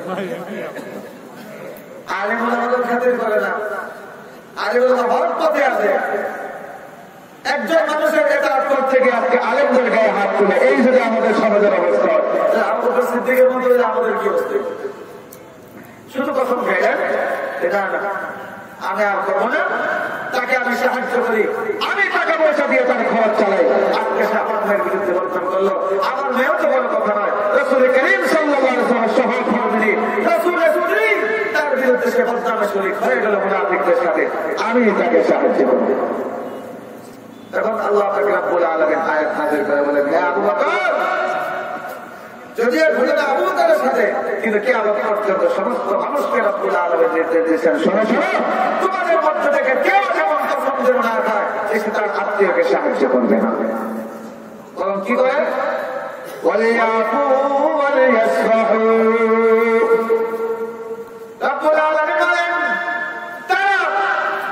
আলিম ওলামাদের খাতির করে না, আলিম ওলামা হক পথে আছে। একজন মানুষের এটা করতে গিয়ে আজকে আলেমদের গায়ে হাত তুলে, এই যদি আমাদের সমাজের অবস্থা, আবু বকর সিদ্দিকের মতো আমাদের কি অবস্থা? শুধু কসম খাইলেন এটা না আমি আর করবো না, তাকে আমি সাহায্য করি, আমি টাকা পয়সা দিয়ে তার খরচ চালাই। আজকে সে আমার মেয়ের বিরুদ্ধে বদনাম করলো, আমার মেয়েও তো বড় কথা নয়, রাসূল কারীম সাল্লাল্লাহু আলাইহি ওয়াসাল্লাম সহধর্মিণী রাসূলের স্ত্রী, তার বিরুদ্ধে সে বদনামে শরীক হয়ে গেল মুনাফিকদের সাথে, আমি তাকে সাহায্য করব। তখন আল্লাহ পাক রব্বুল আলামিন আয়াত নাযিল করে বলেন, হে আবু বকর, যদিও ঘটনা আবু বকরের সাথে, কিন্তু কিয়ামত পর্যন্ত সমস্ত মানুষকে রব্বুল আলামিন নির্দেশ দিয়েছেন, শোনো শোনো তোমাদের মধ্য থেকে কেউ যেমন কসম যেন না খায় সে তার আত্মীয়কে সাহায্য করবে না, বরং কি করে ওয়ালিয়াফু ওয়ালিয়াসফাহু। রব্বুল আলামিন বলেন তারা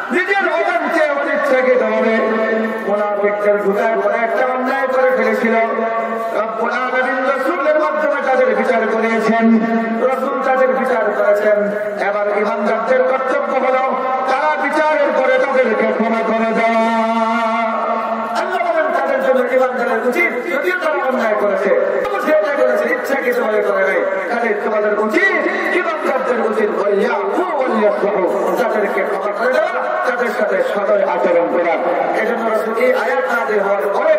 ভিতরে ঢুকার পরে একটা অন্যায় করে ফেলেছিল। রব্বুল আলামিন রাসূলের মাধ্যমে তাদের বিচার করিয়েছেন, রাসূল তাদের বিচার করেছেন। এবার ইমানদারদের কর্তব্য হলো তারা বিচারের পরে তাদেরকে ক্ষমা করে দেওয়া। আল্লাহ বলেন তাদের জন্য ইমানদারের উচিত, যদিও তারা অন্যায় করেছে, যেটা করেছে ইচ্ছাকৃত ভাবে করে নাই, তাহলে তোমাদের উচিত, ইমানদারদের উচিত তাদেরকে ক্ষমা করে দেওয়া, তাদের সাথে সদয় আচরণ করা। এই জন্য রাসূল এই আয়াত নাযিল হওয়ার পরে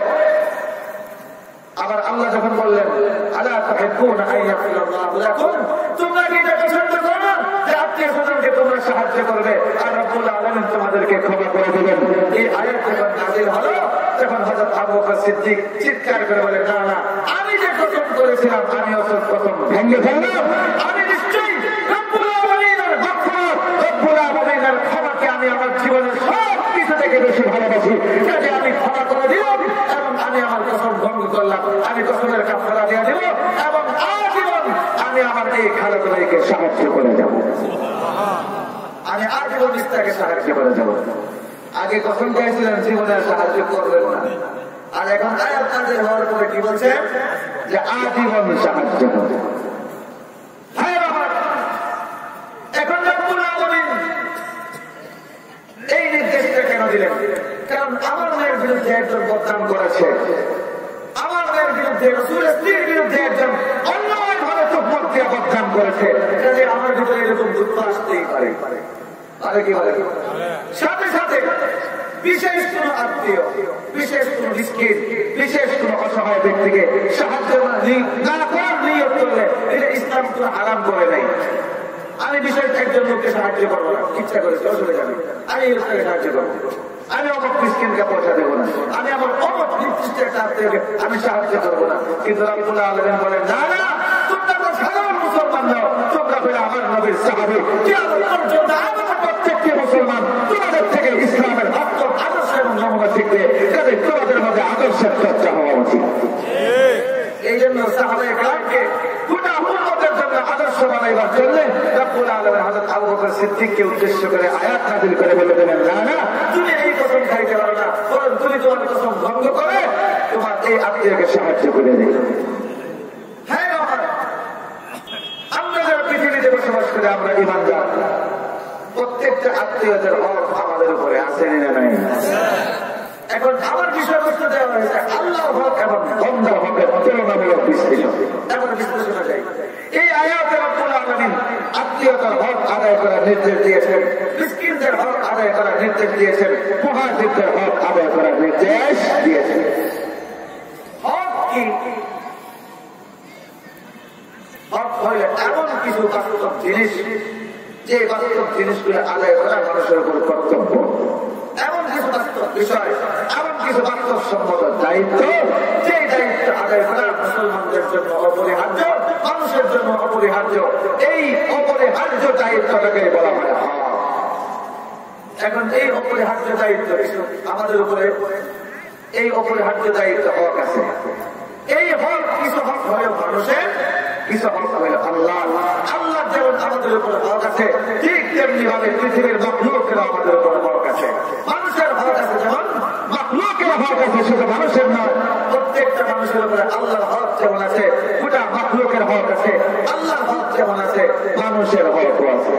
আবার আল্লাহ যখন বললেন আলা তুহিব্বুনা আন ইয়াগফিরাল্লাহু লাকুম, তোমরা কি এটা পছন্দ করো না যে আত্মীয় স্বজনকে তোমরা সাহায্য করবে আর রব্বুল আলামিন তোমাদেরকে ক্ষমা করে দেবেন? এই আয়াত যখন নাযিল হলো তখন হযরত আবু বকর সিদ্দিক চিৎকার করে বলেন, না না, আমি যে কসম করেছিলাম আমি অসৎ কসম ভেঙে ফেললাম। আমি নিশ্চয়ই রব্বুল আলামিনের মাগফিরাত, রব্বুল আলামিনের ক্ষমাকে আমি আমার জীবনের সব কিছু থেকে বেশি ভালোবাসি, কাজে আমি ক্ষমা করে দিলাম এবং আমি আমার কসম ভঙ্গ করলাম। আমি কসমের কাফারা দিয়ে দেব এবং আজীবন আমি আমার এই খালাতো ভাইকে সাহায্য করে যাব, আমি আজীবন ইসলামকে সাহায্য করে যাব। আগে কসম করেছিলেন জীবনের সাহায্য করবেন না, আর এখন আয়াত নাযিল হওয়ার পরে কি বলছে যে আজীবন সাহায্য করবে। এখন রব্বুল আলামিন এই নির্দেশটা কেন দিলেন? কারণ আমার মেয়ের বিরুদ্ধে একজন বদনাম করেছে, আমার মেয়ের বিরুদ্ধে রাসূলের স্ত্রীর বিরুদ্ধে একজন অন্যায়ভাবে তুহমত দিয়ে বদনাম করেছে, কাজে আমার ভিতরে এরকম দুঃখ আসতেই পারে। আরে কি বলে, সাথে সাথে বিশেষ কোন আত্মীয়, বিশেষ কোন মিসকিন, বিশেষ কোন অসহায় ব্যক্তিকে সাহায্য না করার নিয়ত করলে এটা ইসলাম কোন আরাম করে নাই। আমি বিশেষ একজন লোককে সাহায্য করবো না, ইচ্ছা করেছি অসুবিধা নেই, আমি এই লোকটাকে সাহায্য করবো, আমি অমুক মিসকিনকে পয়সা দেবো না, আমি আমার অমুক নির্দিষ্ট একটা আত্মীয়কে আমি সাহায্য করবো না। কিন্তু রব্বুল আলামিন বলেন, না না, তোমরা তো সাধারণ মুসলমান নও, তোমরা হলে আমার নবীর সাহাবী, কিয়ামত পর্যন্ত আমার প্রত্যেকটি মুসলমান তোমাদের থেকে ইসলামের ভক্ত আদর্শ এবং নমুনা শিখবে, কাজে তোমাদের মধ্যে আদর্শের চর্চা হওয়া উচিত। এই জন্য সাহাবায়ে কেরামকে গোটা উম্মতের জন্য আদর্শ বানাইবার জন্য রব্বুল আলামিন হযরত আবু বকর সিদ্দিককে উদ্দেশ্য করে আয়াত নাযিল করে বলে দিলেন, না না, তুমি এই কসম খাইতে পারো না, বরং তুমি তোমার কসম ভঙ্গ করে তোমার এই আত্মীয়কে সাহায্য করে দিও। হ্যাঁ বাবা, আমরা যারা পৃথিবীতে বসবাস করে আমরা ঈমানদার, প্রত্যেকটা আত্মীয়দের হক আমাদের উপরে আছে না নাই? এখন আমার বিষয়বস্তু দেওয়া হয়েছে আল্লাহর হক এবং বান্দার হকের তুলনামূলক বিশ্লেষণ। এখন বিশ্লেষণে যাই, এই আয়াতে রব্বুল আলামিন আত্মীয়তার হক আদায় করার নির্দেশ দিয়েছেন, মিসকিনদের হক আদায় করার নির্দেশ দিয়েছেন, মুহাজিরদের হক আদায় করার নির্দেশ দিয়েছেন। হক কি? হক হইলে এমন কিছু বাস্তব জিনিস, যে বাস্তব জিনিসগুলো আদায় করা মানুষের উপর কর্তব্য, এমন কিছু বাস্তব বিষয়, এমন কিছু বাস্তবসম্মত দায়িত্ব, যে দায়িত্ব আদায় করা মুসলমানদের জন্য অপরিহার্য, মানুষের জন্য অপরিহার্য। এই অপরিহার্য দায়িত্বটাকে বলা হয় হক। এখন এই অপরিহার্য দায়িত্ব আমাদের উপরে, এই অপরিহার্য দায়িত্ব হক আছে। এই হক কিছু হক হয়ে মানুষের, কিছু হক হয়ে আল্লাহ। আল্লাহ যেমন আমাদের উপরে হক আছে, ঠিক তেমনি ভাবে পৃথিবীর মাখলুকের আমাদের উপরে হক আছে। মানুষের হক আছে যেমন মাখলুকের হক আছে, শুধু মানুষের নয়, প্রত্যেকটা মানুষের উপরে আল্লাহর হক যেমন আছে, গোটা মাখলুকের হক আছে, আল্লাহর হক যেমন আছে, মানুষের হকও আছে।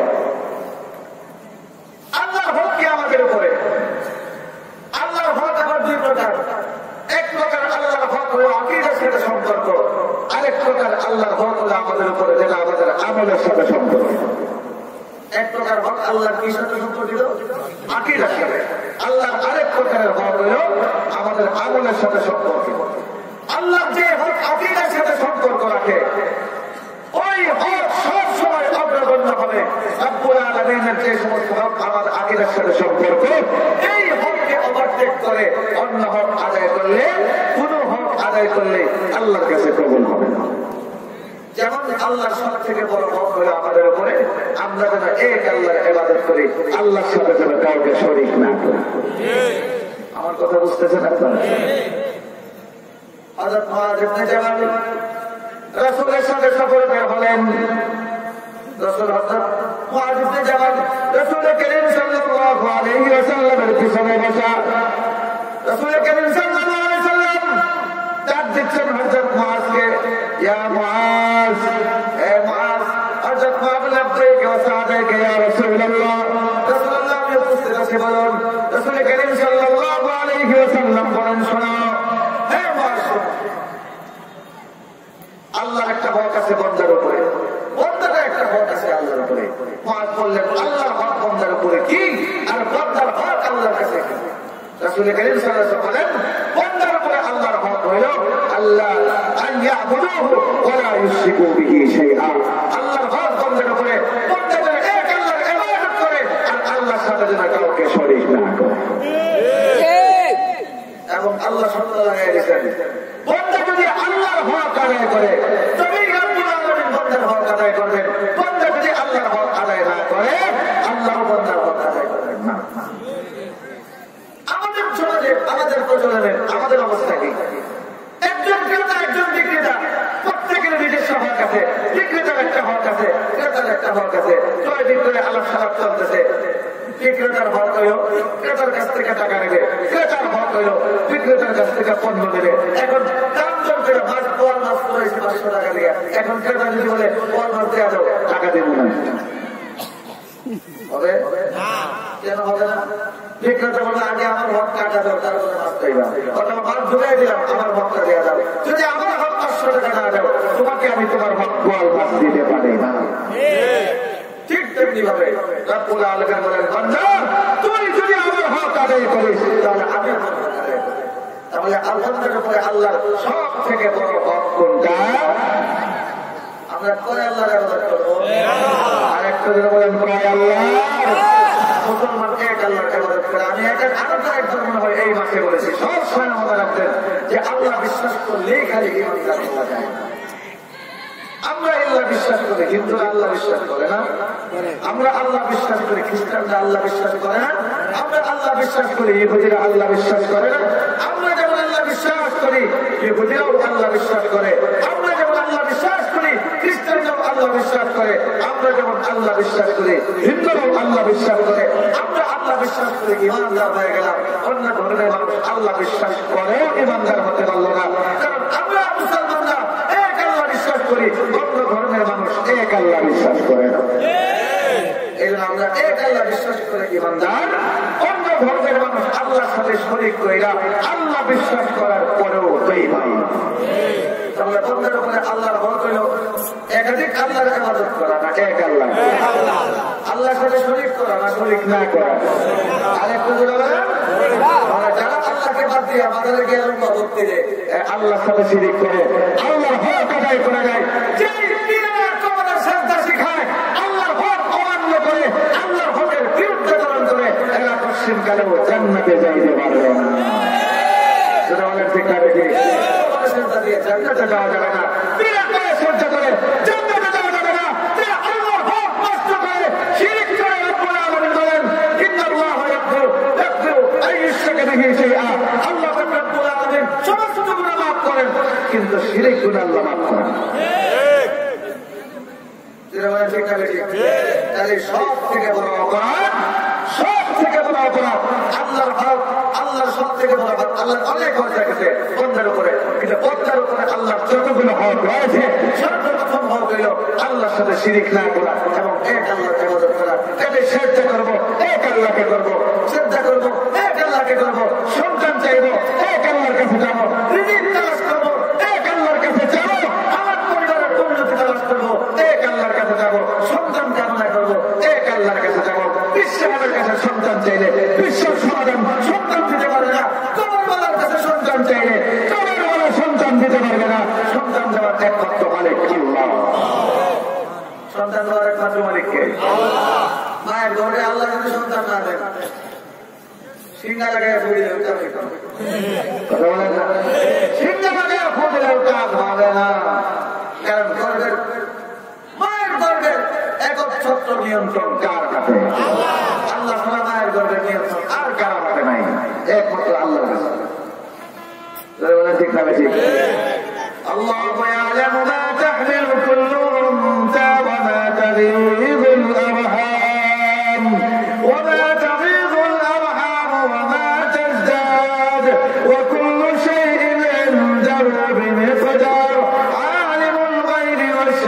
আল্লাহর হক কি আমাদের উপরে? আল্লাহর হক আবার দুই প্রকার। এক প্রকার আল্লাহর হক হলো আকীদার সাথে সম্পর্ক, আরেক প্রকার আল্লাহর হক হলো আমাদের উপরে যেটা আমাদের আমলের সাথে সম্পর্ক। এক প্রকার হক আল্লাহর কি সাথে সম্পর্কিত? আকীদার সাথে। আল্লাহর আরেক প্রকারের হক হলো আমাদের আমলের সাথে সম্পর্কিত। আল্লাহ যে হক আকীদার সাথে সম্পর্ক রাখে, ওই হক সব সময় অগ্রগণ্য হবে। রব্বুল আলামিনের যে সমস্ত হক আমাদের আকীদার সাথে সম্পর্ক, এই হককে ওভারটেক করে অন্য হক আদায় করলে, কোন হক আদায় করলে আল্লাহর কাছে কবুল হবে না। যেমন আল্লাহর সব থেকে বড় হক হলো আমাদের উপরে আমরা যেন এক আল্লাহর ইবাদত করি, আল্লাহর সাথে যেন কাউকে শরীক না করি। আমার কথা বুঝতেছেন আপনারা? হযরত মুআয ইবনে জাবাল রাসূলের সাথে সফরে বের হলেন। রাসূল হযরত মুআয ইবনে জাবাল রাসূল করিম সাল্লাল্লাহু আলাইহি ওয়াসাল্লামের পিছনে বসা। রাসূল করিম সাল্লাল্লাহু আলাইহি সাল্লাম ডাক দিচ্ছেন হযরত মুআজকে, ইয়া মুআজ, এ মুআজ। হযরত মুআজ লাব্বাইক ওয়া সাদাইক ইয়া রাসূলুল্লাহ। রাসূলুল্লাহ আমি উপস্থিত আছি বলুন। রাসূল করিম সাল্লাল্লাহু আলাইহি ওয়াসাল্লাম বলেন, শোনো হে মুআজ, আল্লাহর একটা হক আছে বান্দার উপরে, বান্দার একটা হক আছে আল্লাহর উপরে। মুআজ বললেন, আল্লাহর হক বান্দার উপরে কি, আর বান্দার হক আল্লাহর কাছে কি? রাসূল করিম সাল্লাল্লাহু আলাইহি ওয়াসাল্লাম বলেন, বান্দার উপরে আল্লাহর হক হইল আল্লাহ আন ইয়াবুদুহু ওয়া লা ইউশরিকু বিহি শাইআ। আল্লাহর হক বান্দার উপরে বান্দা যেন এক আল্লাহর ইবাদত করে আর আল্লাহর সাথে যেন কাউকে শরীক না করে। ঠিক। এবং আল্লাহ শর্ত লাগাই দিয়েছেন, বান্দা যদি আল্লাহর হক আদায় করে তবেই রব্বুল আলামিন বান্দার হক আদায় করবেন। বান্দা যদি আল্লাহর হক আদায় না করে আল্লাহ বান্দার হক আদায় করবেন না। আমাদের সমাজে, আমাদের প্রচলনের, আমাদের অবস্থা কি? একজন ক্রেতা, একজন বিক্রেতা, প্রত্যেকের নিজস্ব হক আছে। বিক্রেতার একটা হক আছে, ক্রেতার একটা হক আছে। ক্রয় বিক্রয় আলাপ সালাপ চলতেছে। বিক্রেতার হক হইল ক্রেতার কাছ থেকে টাকা নেবে, ক্রেতার হক হইল বিক্রেতার কাছ থেকে পণ্য নেবে। এখন দাম চলছে মাছ, পোয়াল মাছ করেছে পাঁচশো টাকা দিয়ে। এখন ক্রেতা যদি বলে পোয়াল মাছ দেওয়া যাও, টাকা দেব না, হবে? কেন হবে না? বিক্রেতা বলে আগে আমার হক কাটা দাও, তারপরে মাছ চাইবা, অথবা মাছ ঢুকাই দিলাম, আমার হকটা দেওয়া যাও। যদি আমার হক পাঁচশো টাকা না দাও, তোমাকে আমি তোমার হক পোয়াল মাছ দিতে পারি না। ঠিক তেমনি ভাবে রব্বুল আলামিন বলেন, বান্দা তুই যদি আমার হক আদায় করিস তাহলে আমি আমার হক আদায় করব। তাহলে আল্লাহর উপরে আল্লাহর সব থেকে বড় হক কোনটা? আমরা কয় আল্লাহর ইবাদত করব? আর একটু যদি বলেন কয় আল্লাহ? মুসলমান এক আল্লাহর ইবাদত করে। আমি একটা আরো একজন মনে হয় এই মাসে বলেছি, সব সময় মনে রাখতেন যে আল্লাহ বিশ্বাস করলেই খালি ইমানদার হওয়া যায় না। আমরা আল্লাহ বিশ্বাস করি, হিন্দুরা আল্লাহ বিশ্বাস করে না। আমরা আল্লাহ বিশ্বাস করি, খ্রিস্টানরা আল্লাহ বিশ্বাস করে না। আমরা আল্লাহ বিশ্বাস করি, ইহুদিরা আল্লাহ বিশ্বাস করে না। আমরা যেমন আল্লাহ বিশ্বাস করি, ইহুদিরাও আল্লাহ বিশ্বাস করে। আমরা যেমন আল্লাহ বিশ্বাস করি, খ্রিস্টানরাও আল্লাহ বিশ্বাস করে। আমরা যেমন আল্লাহ বিশ্বাস করি, হিন্দুরাও আল্লাহ বিশ্বাস করে। আমরা আল্লাহ বিশ্বাস করি, ইমানদার হয়ে গেলাম। অন্য ধর্মের মানুষ আল্লাহ বিশ্বাস করেও ইমানদার হতে পারল না, কারণ আমরা মুসলমানরা এক আল্লাহ বিশ্বাস করি, অন্য ধর্মের মানুষ এক আল্লাহ বিশ্বাস করে না। এই জন্য আমরা এক আল্লাহ বিশ্বাস করে ইমানদার, অন্য ধর্মের মানুষ আল্লাহর সাথে শরীক কইরা আল্লাহ বিশ্বাস করার পরেও বেঈমান। তাহলে বন্দার উপরে আল্লাহর হক হইল একাধিক আল্লাহর ইবাদত করা, না এক আল্লাহ, আল্লাহর সাথে শরীক করা, না শরীক না করা। আরেকটু বলেন, যারা আল্লাহকে বাদ দিয়ে আমাদের গিয়ে ভক্তি দেয়, আল্লাহর সাথে শরীক করে আল্লাহর হক আদায় করে নেয়, শিখায় আল্লাহর হক অমান্য করে, আল্লাহর হকের বিরুদ্ধে চরণ করে, এরা পশ্চিমকালেও জান্নাতে যাইতে পারবে না। সেটা অনেক শিক্ষা দেখি জান্নাতে যাওয়া যাবে না, বিনা করে সহ্য করে জান্নাতে যাওয়া যাবে না। আল্লাহর হক নষ্ট করে শিরক করে রব্বুল আলামিন বলেন, ইন্নাল্লাহা ইয়াগফিরু ইয়াগফিরু আন ইউশরাকা বিহি শাইআ। আল্লাহ রব্বুল আলামিন সমস্ত গুনাহ মাফ করেন, কিন্তু শিরক গুনাহ আল্লাহ মাফ করেন না। তাহলে সব থেকে বড় অপরাধ, সব থেকে বড় অপরাধ আল্লাহর হক, আল্লাহর সব থেকে বড় হক। আল্লাহর অনেক হক রেখেছে বন্দার উপরে, কিন্তু বন্দার উপরে আল্লাহর যতগুলো হক রয়েছে সর্বপ্রথম হক হইল আল্লাহর সাথে শিরিক না করা এবং এক আল্লাহকে ইবাদত করা। তবে শ্রদ্ধা করবো এক আল্লাহকে করবো, শ্রদ্ধা করবো এক আল্লাহকে করবো, সন্তান চাইবো এক আল্লাহর কাছে যাবো, রিজিক তালাশ করবো এক আল্লাহর কাছে যাবো, আমার পরিবারের উন্নতি তালাশ করবো এক আল্লাহর কাছে যাবো, সন্তান কামনা করবো এক আল্লাহর কাছে যাবো। বিশ্বের কাছে সন্তান চাইলে বিশ্ব সমাধান সন্তান দিতে পারবে না, কবরওয়ালার কাছে সন্তান চাইলে কবরওয়ালা সন্তান দিতে পারবে না। সন্তান দেওয়ার একমাত্র মালিক আল্লাহ। সন্তান দেওয়ার একমাত্র মালিক কে? মায়ের ঘরে আল্লাহ যদি সন্তান না দেন, সিঙ্গা লাগায় ফুড়ি দেবে, কথা বলেন না, সিঙ্গা লাগায় ফুড়ি দেবে, কাজ হবে না। কারণ গর্বের, মায়ের গর্বের একক ছত্র নিয়ন্ত্রণ কার কাছে? আল্লাহ ছাড়া মায়ের গর্বের নিয়ন্ত্রণ আর কারো হাতে নাই, একমাত্র আল্লাহ। ঠিক না ঠিক? আল্লাহু ইয়ালামু মা তাহমিলু কুল্লু উনসা ওয়া মা তাগীযুল আরহাম ওয়া মা তাগীযুল আরহাম ওয়া মা তাজদাদ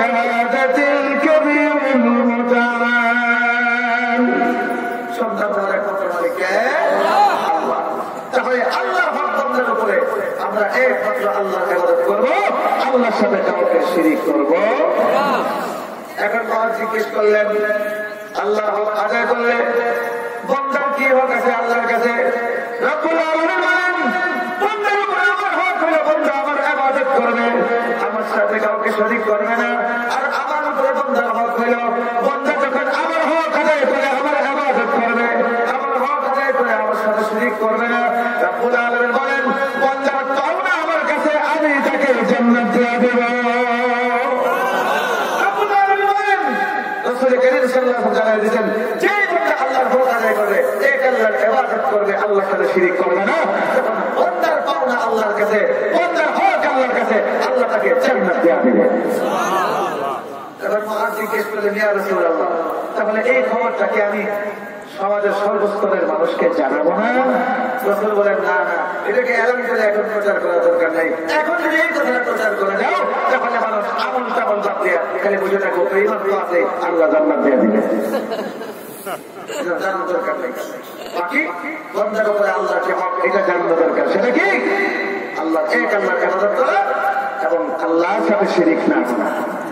শাহাদাতিল কাবীরুল মুতাআল। সন্তান হওয়ার একমাত্র মালিক কে? আল্লাহ। তাহলে আল্লাহর হক বান্দার উপরে আমরা একমাত্র আল্লাহর ইবাদত করব, আল্লাহর সাথে কাউকে শিরিক করব। এখন মা জিজ্ঞেস করলেন আল্লাহর হক আদায় করলে বান্দার কি হক আছে আল্লাহর কাছে? রব্বুল আলামিন বলেন বান্দার উপরে আমার হক হলো বান্দা আমার ইবাদত করবে, আমার সাথে কাউকে শরীক করবে না। আর আমার উপরে বান্দার হক হলো বান্দা যখন আমার হক আদায় করে আমার ইবাদত করবে, আমার হক আদায় করে আমার সাথে শরীক করবে না। রব্বুল আলামিন বলেন বান্দার পাওনা আমার কাছে, আমি তাকে জান্নাত দিয়ে দেব। রব্বুল আলামিন বলেন রাসূল কারীম সাল্লাল্লাহু আলাইহি ওয়াসাল্লাম জানায় দিয়েছেন যে বান্দা আল্লাহর হক আদায় করবে, এক আল্লাহর ইবাদত করবে, আল্লাহর সাথে শিরিক করবে না, তখন বান্দার পাওনা আল্লাহর কাছে, বান্দার হক আল্লাহর কাছে, আল্লাহ তাকে জান্নাত দিয়ে দেবে। এবার মা জিজ্ঞেস করলেন ইয়া রাসূলুল্লাহ তাহলে এই খবরটাকে আমি সমাজের সর্বস্তরের মানুষকে জানাবো না? রাসূল বলেন না না, এটাকে এলান করে এখন প্রচার করার দরকার নেই। এখন যদি এই কথাটা প্রচার করে যাও তাহলে মানুষ আমল টামল বাদ দিয়ে খালি বুঝে থাকবো ঈমান তো আছে, আল্লাহ জান্নাত দিয়ে দিবে, জানার দরকার নেই। বাকি বান্দার উপরে আল্লাহর যে হক এটা জানানো দরকার। সেটা কি? আল্লাহ এক আল্লাহর ইবাদত করা এবং আল্লাহর সাথে শিরিক না করা।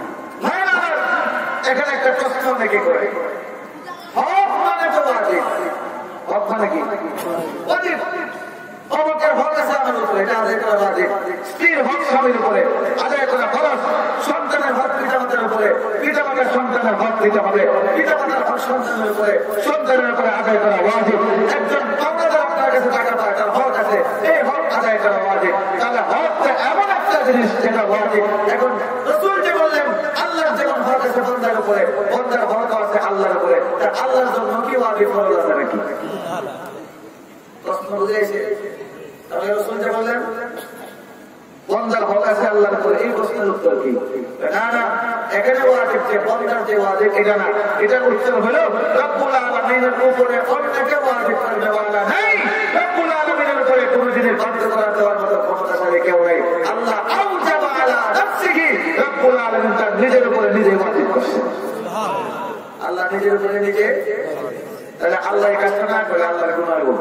এখানে একটা প্রশ্ন অনেকে করে, হক মানে তো ওয়াজিব, হক মানে কি? ওয়াজিব। অমুকের হক আছে আমার উপরে, এটা আদায় করা ওয়াজিব। স্ত্রীর হক স্বামীর উপরে আদায় করা ফরজ। সন্তানের হক পিতামাতার উপরে, পিতামাতার সন্তানের হক দিতে হবে, পিতামাতার হক সন্তানের উপরে, সন্তানের উপরে আদায় করা ওয়াজিব। একজন পাওনাদার আপনার কাছে টাকা পায়, তার হক আছে, এই হক আদায় করা ওয়াজিব। তাহলে হকটা এমন একটা জিনিস যেটা ওয়াজিব। এখন রাসূল যে বললেন আল্লাহর যেমন হক আছে বান্দার উপরে, বান্দার হক আছে আল্লাহর উপরে, তা আল্লাহর জন্য কি ওয়াজিব ফরজ আছে নাকি? প্রশ্ন বুঝেছে? তাহলে রাসূল যে বললেন বান্দার হক আছে আল্লাহর উপরে, এই প্রশ্নের উত্তর কি? না না, এখানে ওয়াজিব যে বান্দার যে ওয়াজিব এটা না, এটার উত্তর হলো রব্বুল আলামিনের উপরে অন্যকে ওয়াজিব করবে ওয়ালা নাই। রব্বুল আলামিনের উপরে কোন জিনিস বাধ্য করা দেওয়ার মতো ক্ষমতাশালী কেউ নেই। আল্লাহ আওজাবা আলা নাফসিহি, রব্বুল আলামিন তার নিজের উপরে নিজে ওয়াজিব করছেন। আল্লাহ নিজের উপরে নিজে, তাহলে আল্লাহ এই কাজটা না করে আল্লাহর গুনাহ হবে,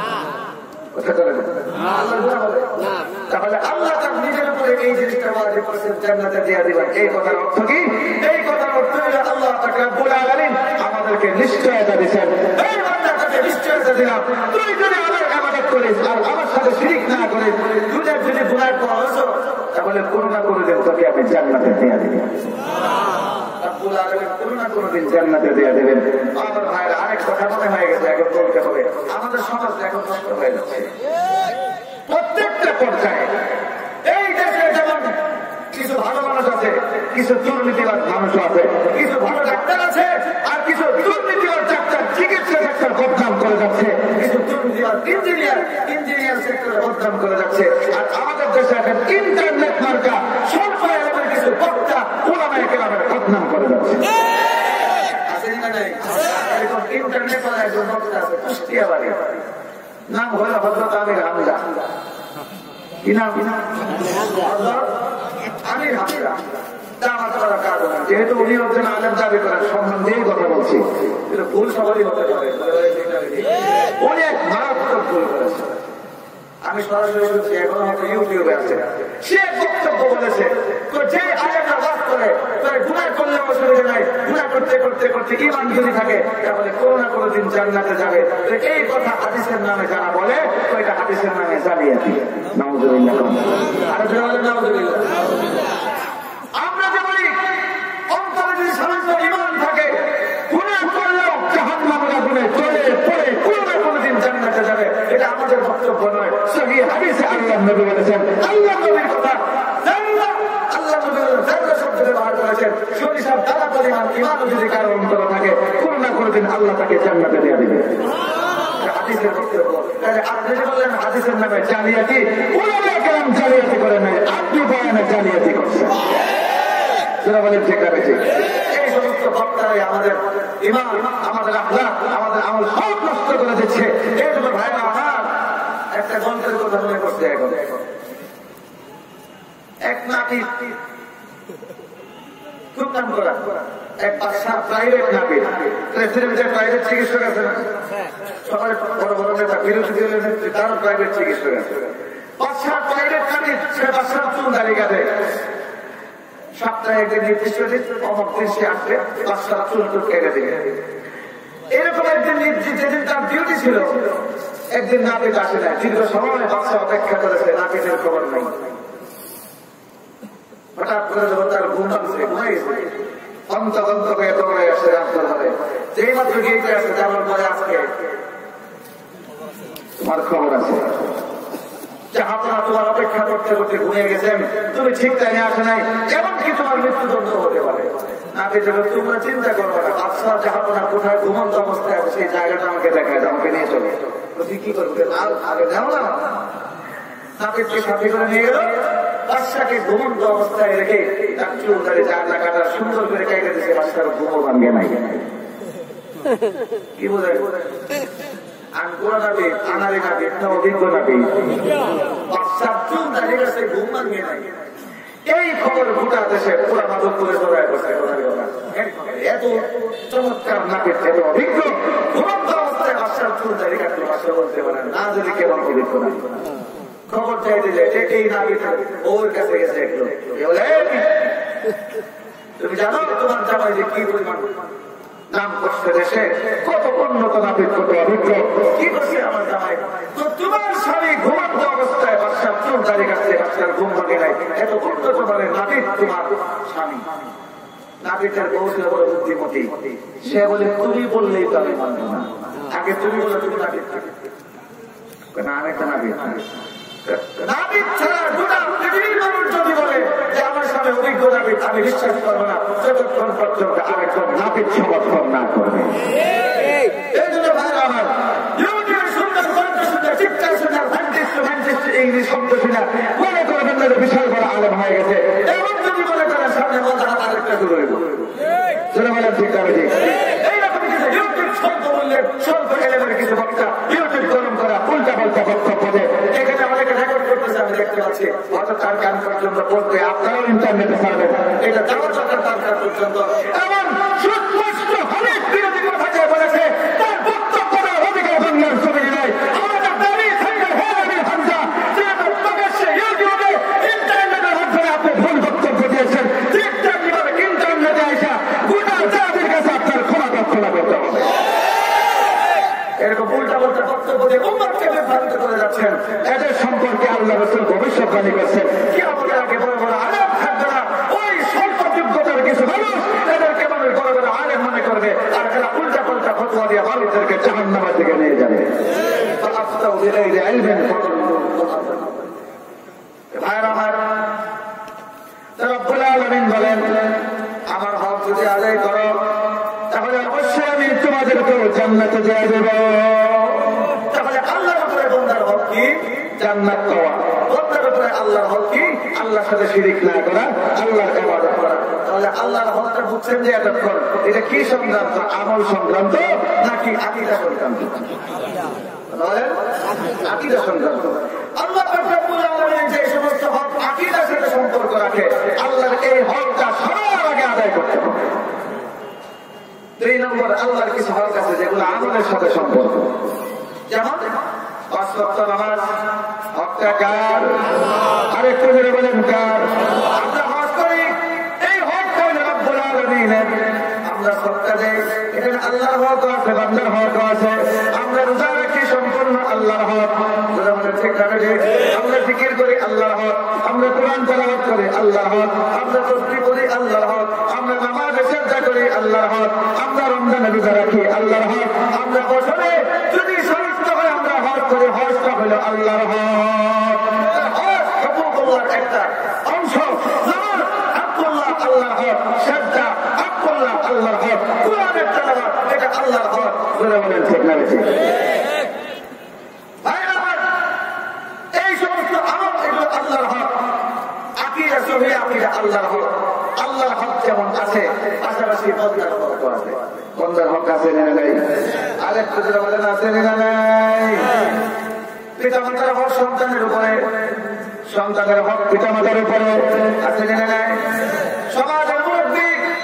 তাহলে আল্লাহ তার নিজের উপরে এই জিনিসটা ওয়াজিব করেছেন জান্নাতে দিয়ে দিবেন। এই কথার অর্থ কি? এই কথার অর্থ হলো আল্লাহ পাক রব্বুল আলামিন আমাদেরকে নিশ্চয়তা দিয়েছেন, এই বান্দাকে নিশ্চয়তা দিলাম তুই যদি আমার ইবাদত করিস আর আমার সাথে শিরিক না করিস, দুনিয়ার যদি গুনাহ করছ তাহলে কোনো না কোনো দিন তোকে আমি জান্নাতে দিয়ে দিব। রব্বুল আলামিন কোনো না কোনো দিন জান্নাতে দিয়ে দেবেন। আমার ভাইয়ের আরেক কথা মনে হয়ে গেছে, এখন বলতে হবে। আমাদের সমাজ এখন নষ্ট হয়ে যাচ্ছে প্রত্যেকটা পর্যায়ে। এই দেশে যেমন কিছু ভালো মানুষ আছে, কিছু দুর্নীতিবাদ মানুষ আছে, কিছু ভালো ডাক্তার আছে, আর কিছু দুর্নীতিবাদ ডাক্তার চিকিৎসা সেক্টর বদনাম করে যাচ্ছে, কিছু দুর্নীতিবাদ ইঞ্জিনিয়ার ইঞ্জিনিয়ার সেক্টরে বদনাম করে যাচ্ছে। আর আমাদের দেশে এখন ইন্টারনেট মার্কা স্বল্প এলাকার কিছু বক্তা উলামায়ে কেরামের বদনাম করে যাচ্ছে। ইন্টারনেট মার্কা একজন বক্তা আছে কুষ্টিয়া বাড়ি, নাম হলো হযরত আমির হামজা। কি নাম? আমির হামজা। যেহেতু উনি হচ্ছেন আলেম দাবি করেন, সম্মান দিয়েই কথা বলছি, কিন্তু ভুল সবারই হতে পারে। উনি এক মারাত্মক ভুল করেছেন, আমি সরাসরি বলছি, এখনো হয়তো ইউটিউবে আছে। সে বক্তব্য বলেছে তো যে আলেমরা বাদ করে গুনাহ করলে অসুবিধা নাই, গুনাহ করতে করতে করতে ঈমান যদি থাকে তাহলে কোনো না কোনো দিন জান্নাতে যাবে। এই কথা হাদিসের নামে যারা বলে তো এটা হাদিসের নামে জালিয়াতি। নাউযুবিল্লাহ। আর যারা বলে নাউযুবিল্লাহ, আমরা যে বলি অন্তরে যদি শান্ত ঈমান থাকে, গুনাহ করলেও জাহান্নামের আগুনে জ্বলে পড়ে কোনো না কোনো দিন জান্নাতে যাবে। এটা আমাদের বক্তব্য নয়, সহিহ হাদিসে আল্লাহর নবী বলেছেন। আল্লাহর নবীর কথা জান্নাত, আল্লাহ নবী জান্নাত শব্দ ব্যবহার করেছেন। সরিষার দানা পরিমাণ ঈমানও যদি কারো অন্তরে থাকে, কোনো না কোনো দিন আল্লাহ তাকে জান্নাতে দিয়ে দিবে। হাদিসের বক্তব্য। তাহলে আপনি যে বললেন হাদিসের নামে জালিয়াতি, উলামায়ে কেরাম জালিয়াতি করে নাই, আপনি বয়ানে জালিয়াতি করছেন। যারা বলেন ঠিক আছে, এই সমস্ত বক্তারাই আমাদের ঈমান, আমাদের আখলাক, আমাদের আমল সব নষ্ট করে দিচ্ছে। এই জন্য ভাইরা আমার একটা গল্পের কথা মনে করছে। এখন এক নাতি সুনাম করা এক বাদশাহ প্রাইভেট নাকি প্রেসিডেন্টের প্রাইভেট চিকিৎসক আছে না, সবাই বড় বড় নেতা বিরোধী দলের নেত্রী তারও প্রাইভেট চিকিৎসক আছে। বাদশাহ প্রাইভেট নাকি সে বাদশাহ চুল দাঁড়িয়ে কাটে, সপ্তাহে একদিন নির্দিষ্ট দিন অমক দিন সে আসবে বাদশাহ চুল টুল কেটে দিবে। এরকম একদিন যেদিন তার ডিউটি ছিল একদিন নাপিত আসে না, দীর্ঘ সময় বাদশাহ অপেক্ষা করেছে, নাপিতের খবর নেই। হঠাৎ করে যখন তার ঘুম আসছে ঘুমাই গেছে অন্তগন্ত হয়ে দৌড়ে আসে রাস্তার ধরে, যেই মাত্র গিয়ে আসে যাওয়ার পরে আজকে তোমার খবর আছে, আপনারা তোমার অপেক্ষা করতে করতে ঘুমিয়ে গেছেন, তুমি ঠিক টাইমে আসে নাই, এমনকি তোমার মৃত্যুদণ্ড হতে পারে। নাপিত যখন তোমরা চিন্তা করবে না, বাদশাহ জাহাপনা কোথায় ঘুমন্ত অবস্থায় আছে সেই জায়গাটা আমাকে দেখায়, আমাকে নিয়ে চলে। তুই কি করবে আগে নেও না, নাপিতকে সাথে করে নিয়ে গেল, বাদশাকে ঘুমন্ত অবস্থায় রেখে তার চুল দাঁড়িয়ে চারটা কাটা সুন্দর করে কেটে দিচ্ছে, বাদশার ঘুমো ভাঙ্গে নাই। কি বোঝায় আনকোড়া নাবি আনারে নাবি একটা অভিজ্ঞ নাবি বাদশার চুল দাঁড়িয়ে গেছে, ঘুম ভাঙ্গে নাই। এই খবর গোটা দেশে পুরা মাধবপুরে ছড়ায় বসে, এত চমৎকার নাপিত এত অভিজ্ঞ ঘুমন্ত অবস্থায় বাদশার চুল দাঁড়িয়ে কাটলো, বাদশা বলতে পারেন না যদি কেমন অভিজ্ঞ না। খবর চাই দিলে এই নাপিত ওর কাছে গেছে একটু, তুমি জানো তোমার জামাই যে কি পরিমাণ নাম করছে দেশে, কত উন্নত নাপিত, কত অভিজ্ঞ, কি করছে আমার জামাই। তো তোমার স্বামী ঘুমন্ত অবস্থায় বাদশার চুল দাঁড়িয়ে কাটছে, বাদশার ঘুম ভাঙে নাই, এত উন্নত বলে নাপিত তোমার স্বামী। নাপিতের বউ ছিল বড় বুদ্ধিমতী, সে বলে তুমি বললেই তো আমি মানব না, আগে তুমি বলে তুমি নাপিত না, আরেকটা নাপিত নাপিত ছাড়া গোটা পৃথিবীর মানুষ যদি বলে যে আমার সামনে অভিজ্ঞ নাপিত, আমি বিশ্বাস করবো না যতক্ষণ পর্যন্ত আরেকজন নাপিত সমর্থন না করবে। এই জন্য ভাই আমার ইউটিউবের সুন্দর গল্প শুনে চিৎকার শুনে ফ্যান্টিস্ট ফ্যান্টিস্ট ইংলিশ শব্দ শুনে মনে করবেন না বিশাল বড় আলেম হয়ে গেছে, এমন যদি মনে করেন সামনে মজা আরেকটা শুরু হইব। যেন বলেন ঠিক আছে, এইরকম কিছু ইউটিউব স্বল্প মূল্যের স্বল্প এলেমের কিছু বক্তা ইউটিউব গরম করা উল্টা পাল্টা বক্তব্য দেয়, এখানে অনেকে রেকর্ড করতেছে আমি দেখতে পাচ্ছি, হয়তো তার কান পর্যন্ত পড়তে আপনারাও ইন্টারনেটে ছাড়বেন, এটা যাওয়া দরকার তার কান পর্যন্ত। এমন সুস্পষ্ট অনেক বিরোধী কথা যে বলেছে তার বক্তব্য দেওয়ার অধিকার বাংলার জমিনে নাই। আমাদের দাবি থাকবে হেলামির হামজা যে প্রকাশ্যে ইউটিউবে ইন্টারনেটের মাধ্যমে আপনি ভুল বক্তব্য দিয়েছেন, ঠিক তেমনিভাবে ইন্টারনেটে আসা গোটা জাতির কাছে আপনার ক্ষমা প্রার্থনা করতে হবে। এরকম উল্টা পাল্টা বক্তব্য দিয়ে উম্মতকে বিভ্রান্ত করে যাচ্ছেন, এদের সম্পর্কে আল্লাহ রাসূল ভবিষ্যৎবাণী করছেন কিয়ামতের আগে বড় বড় আলেম থাকবে না, ওই স্বল্প যোগ্যতার কিছু মানুষ এদেরকে মানুষ বড় বড় আলেম মনে করবে, আর এরা উল্টা পাল্টা ফতোয়া দিয়ে মানুষদেরকে জাহান্নামের দিকে নিয়ে যাবে। ভাইরা আমার, রব্বুল আলামিন বলেন আমার হক যদি আদায় করো তাহলে অবশ্যই আমি তোমাদেরকেও জান্নাতে দিয়ে দেব। তাহলে আল্লাহর উপরে বান্দার হক কি? জান্নাত পাওয়া। বান্দার উপরে আল্লাহর হক কি? আল্লাহর সাথে শিরিক না করা, আল্লাহর ইবাদত করা। তাহলে আল্লাহর হকটা বুঝছেন যে এতক্ষণ এটা কি সংক্রান্ত? আমল সংক্রান্ত নাকি আকীদা সংক্রান্ত? আকীদা সংক্রান্ত। আল্লাহ রব্বুল আলামিন যে সমস্ত হক আকীদার সাথে সম্পর্ক রাখে, আল্লাহর এই হকটা সবার আগে আদায় করতে হবে। দুই নম্বর, আল্লাহর কিছু হক আছে যেগুলো আমলের সাথে সম্পর্ক, যেমন পাঁচ ওয়াক্ত নামাজ, হকটা কার? আরেকটু জোরে বলেন কার? আমরা হক করি, এই হকটা হলো রব্বুল আলামিনের। আমরা সদকা দেই, এখানে আল্লাহর হক আছে, বান্দার হক আছে। আমরা রোজা রাখি, সম্পূর্ণ আল্লাহর হক। রোজা মানে ঠিক না ঠিক? আমরা জিকির করি, আল্লাহর হক। আমরা কোরআন তেলাওয়াত করি, আল্লাহর হক। আমরা তাসবিহ করি, আল্লাহর হক। আমরা নামাজে সিজদা করি, আল্লাহর হক। আমরা রমজানে রোজা রাখি, আল্লাহর হক। আমরা বছরে যদি সমস্ত হয় আমরা হজ করি, হজটা হলো আল্লাহর হক। হজ হুকুকুল্লাহর একটা অংশ। নামাজ হাক্কুল্লাহ, আল্লাহর হক। সিজদা হাক্কুল্লাহ, আল্লাহর হক। কোরআনের তেলাওয়াত এটা আল্লাহর হক। বলে বলেন ঠিক না ঠিক? ভাইরা আমার, এই সমস্ত আমল এগুলো আল্লাহর হক। আকীদা সহিহ আকীদা আল্লাহর হক। আল্লাহর হক যেমন আছে, পাশাপাশি বান্দার হক আছে। বান্দার হক আছে না নাই? আরেকটু যেটা বলেন আছে না নাই? পিতামাতার হক সন্তানের উপরে, সন্তানের হক পিতামাতার উপরে আছে না নাই? সমাজের মুরব্বী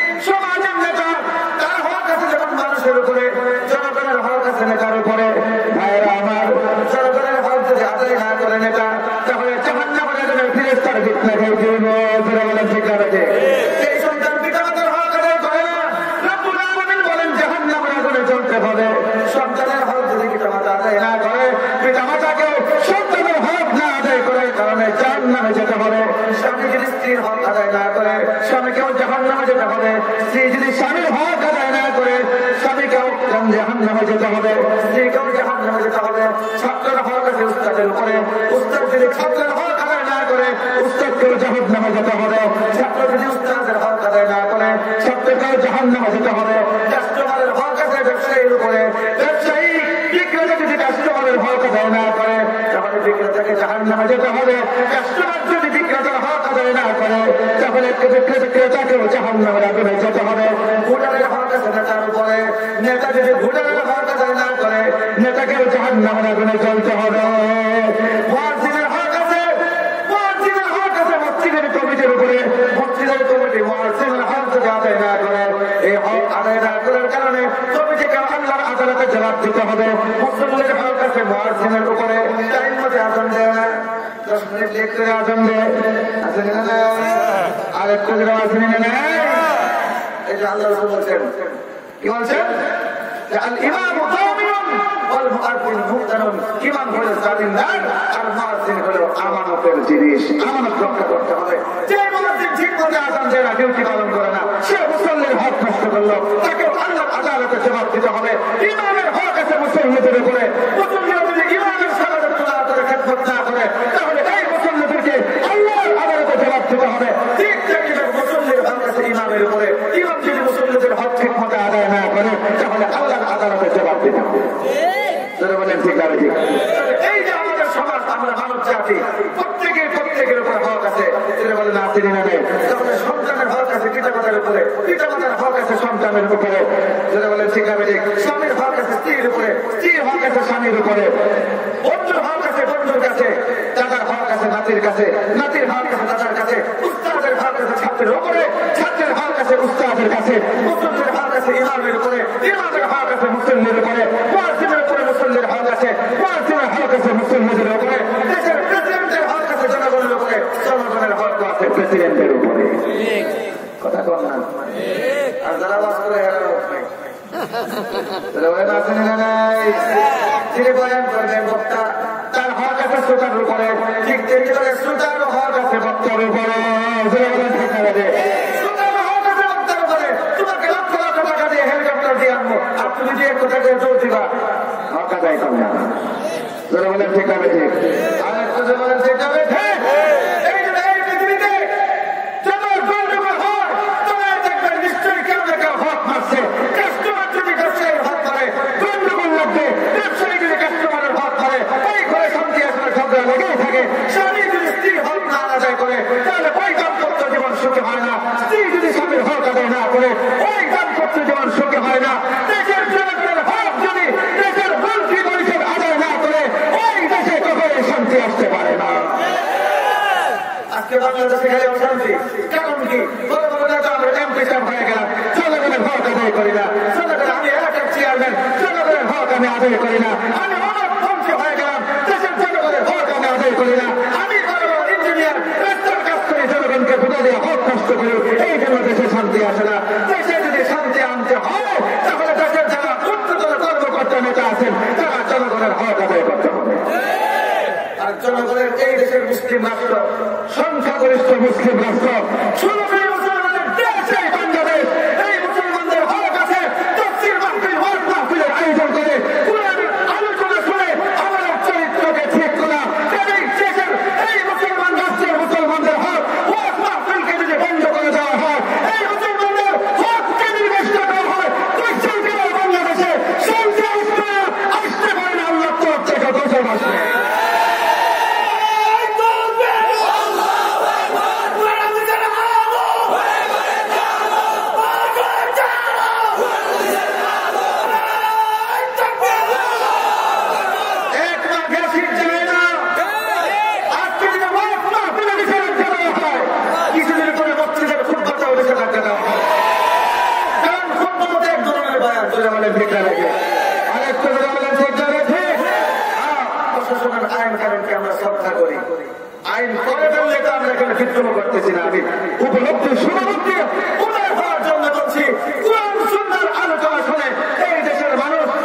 যেতে হবে। সন্তানের হক যদি পিতামাতা আদায় না করে, পিতামাতাকেও সন্তানের হক না আদায় করে কারণে জাহান্নামে যেতে হবে। স্বামী যদি স্ত্রীর হক আদায় না করে, স্বামীকেও জাহান্নামে যেতে হবে। স্ত্রী যদি স্বামীর হক আদায় না করে, স্বামীকেও জাহান্নামে যেতে হবে, স্ত্রীকেও জাহান্নামে যেতে হবে। ছাত্রের হক আছে উস্তাদের উপরে, উস্তাদ যদি ছাত্রের হক আদায় না করে, উস্তাদকেও জাহান্নামে যেতে হবে। ছাত্র যদি উস্তাদের হক আদায় না করে, ছাত্রকেও জাহান্নামে যেতে হবে। কাস্টমারের হক আছে ব্যবসায়ীর উপরে, ব্যবসায়ী বিক্রেতা যদি কাস্টমারের হক আদায় না করে, তাহলে বিক্রেতাকে জাহান্নামে যেতে হবে। কাস্টমার যদি বিক্রেতার হক আদায় না করে, তাহলে বিক্রেতাকেও জাহান্নামের আগুনে যেতে হবে। ভোটারের হক আছে নেতার উপরে, নেতা যদি ভোটারের হক আদায় না করে, নেতাকেও জাহান্নামের আগুনে জ্বলতে হবে। মুয়াজ্জিনের হক আছে, মুয়াজ্জিনের হক আছে মসজিদের কমিটির উপরে, মসজিদের কমিটি মুয়াজ্জিনের হক যদি আদায় না করে, এই হক আদায় না করার কারণে কমিটিকে আল্লাহর আদালতে জবাব দিতে হবে। মুসলিমের হক আছে মুয়াজ্জিনের উপরে, টাইম মতো আজান দেয় না, দশ মিনিট লেট করে আজান দেয়, আছেন না? আর একটু করে আছেন না? এই যে আল্লাহ বলছেন, কি বলছেন? আল ইমামু দামিনুন ওয়াল মুআজ্জিন মুহতারাম। ইমাম হলো জামিনদার আর মুআজ্জিন হলো আমানতের জিনিস, আমানত রক্ষা করতে হবে। যে মুআজ্জিন ঠিক মতো আযান দেয় না, ডিউটি পালন করে না, সে মুসল্লির হক নষ্ট করলো, তাকে আল্লাহর আদালতে জবাব দিতে হবে। ইমামের হক আছে মুসল্লিদের উপরে, মুসল্লিরা যদি ইমামের সালাতের তোলা করে খেদমত না করে, তাহলে এই মুসল্লিদেরকে আল্লাহর আদালতে জবাব দিতে হবে। ঠিক তেমনি মুসল্লির হক আছে ইমামের উপরে, ইমাম যদি মুসল্লিদের হক ঠিক মতো আদায় না করে, তাহলে আল্লাহর আদালতে জবাব দিতে হবে। বলেন ঠিক আছে? এই যে আমাদের সমাজ, আমরা মানব জাতি, প্রত্যেকের প্রত্যেকের উপরে হক আছে। বলে না তিনি না নেই, তাহলে সন্তানের হক আছে পিতামাতার উপরে, পিতামাতার হক আছে সন্তানের উপরে। যেটা বলেন ঠিক আছে? স্বামীর হক আছে স্ত্রীর উপরে, স্ত্রীর হক আছে স্বামীর উপরে। বন্ধুর হক আছে বন্ধুর কাছে, দাদার হক আছে নাতির কাছে, নাতির হক আছে দাদার কাছে। উস্তাদের হক আছে ছাত্রের উপরে, ছাত্রের হক আছে উস্তাদের কাছে। মুসল্লির হক আছে ইমামের উপরে, ইমামের হক আছে মুসল্লির উপরে। মুয়াজ্জিনের উপরে মুসল্লির হক আছে, মুয়াজ্জিনের হক আছে মুসল্লিদের উপরে। দেশের প্রেসিডেন্টের হক আছে জনগণের উপরে, জনগণের হক আছে প্রেসিডেন্টের উপরে। কথা কম না? আর যারা বাস করে এরা হক নাই, যিনি বয়ান করবেন বক্তা, তার হক আছে শ্রোতার উপরে। ঠিক তেমনি করে শ্রোতার হক আছে বক্তার উপরে। শ্রোতার হক আছে বক্তার উপরে। তোমাকে লক্ষ লক্ষ টাকা দিয়ে হেলিকপ্টার দিয়ে আনবো, আর তুমি দিয়ে কোথা দিয়ে জোর দিবা, হক আদায় করবে না। যারা বলেন ঠিক হবে ঠিক, আর একটু বলেন ঠিক হবে ঠিক। এই পৃথিবীতে যত গন্ডগোল হয়, তোমার দেখবেন নিশ্চয়ই কেউ না কেউ হক মারছে। কাস্টমার যদি ব্যবসায়ীর হক করে, গন্ডগোল লাগবে। ব্যবসায়ী যদি কাস্টমারের হক করে, ওই ঘরে শান্তি আসলে ঝগড়া লেগেই থাকে। স্বামী যদি স্ত্রীর হক না আদায় করে, তাহলে ওই দাম্পত্য জীবন সুখী হয় না। স্ত্রী যদি স্বামীর হক আদায় না করে, ওই দাম্পত্য জীবন সুখী হয় না। দেশের জনগণের হক যদি দেশের মন্ত্রী পরিষদ আদায় না করে, ওই দেশে কখনোই শান্তি আসতে পারে না। আজকে বাংলাদেশে গেলে অশান্তি, কারণ কি? বড় বড় নেতা আমরা এমপি সাহেব হয়ে গেলাম, জনগণের হক আদায় করি না। জনগণ, আমি এলাকার চেয়ারম্যান, জনগণের হক আমি আদায় করি না। আমি অনেক মন্ত্রী হয়ে গেলাম, দেশের জনগণের হক আমি আদায় করি না। আমি বড় বড় ইঞ্জিনিয়ার, রাস্তার কাজ করি, জনগণকে ভোটা দিয়ে হক নষ্ট করি। এই জন্য দেশে শান্তি আসে না। দেশে যদি শান্তি আনতে হয়, তাহলে দেশের যারা উচ্চতর কর্মকর্তা নেতা আছেন, তারা জনগণের হক আদায় করতে হবে। আর জনগণের এই দেশের মুসলিম রাষ্ট্র, সংখ্যাগরিষ্ঠ মুসলিম রাষ্ট্র, ষোলো কোটি মুসলমানের দেশ এই বাংলাদেশ। এই মুসলমানদের হক আছে তাফসীর মাহফিল, হক মাহফিলের আয়োজন করে কোরআনের আলোচনা শুনে আমাদের চরিত্রকে ঠিক করা। এই দেশের এই মুসলমান রাষ্ট্রের মুসলমানদের হক, হক মাহফিলকে যদি বন্ধ করে দেওয়া হয়, এই মুসলমানদের হককে নির্দিষ্ট করা হয়, নিশ্চয়ই কেউ বাংলাদেশে শান্তি আসবে না, আসতে পারে না। আল্লাহর তরফ থেকে গজব আসবে। আইন কানুনকে আমরা শ্রদ্ধা করি, আইন করে বললে তো আমরা এখানে বিদ্রোহ করতেছি না। আমি উপলব্ধি শুভবুদ্ধি উদয় হওয়ার জন্য করছি। কোরআন সুন্নাহর আলোচনা শুনে এই দেশের মানুষ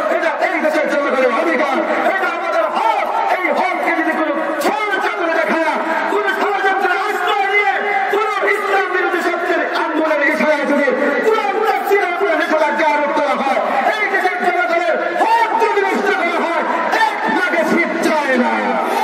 জায়গায় যদি কোরআন তাফসীরের উপরে নিষেধাজ্ঞা আরোপ করা হয়, এই দেশের জনগণের হক যদি নষ্ট করা হয়, এক ভাগে শীত চায় না।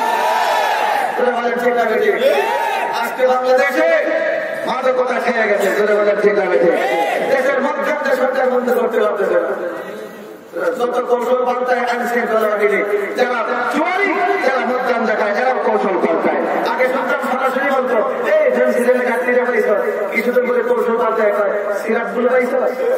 ঠিক না বেঠে? আজকে বাংলাদেশে মাদকতা খেয়ে গেছে। ঠিক না বেঠে? দেশের মধ্যে সরকার বন্ধ করতে পারতেছে না। যত কৌশল পাল্টায় আইন শৃঙ্খলা বাহিনী, যারা চুয়ারি যারা মতদান দেখায়, এরাও কৌশল পাল্টায়। আগে সরকার সরাসরি বলতো এই সিরিয়ালে কাটতে পাইছ, কিছুদিন করে কৌশল পাল্টায় সিরাপ গুলো পাইছ,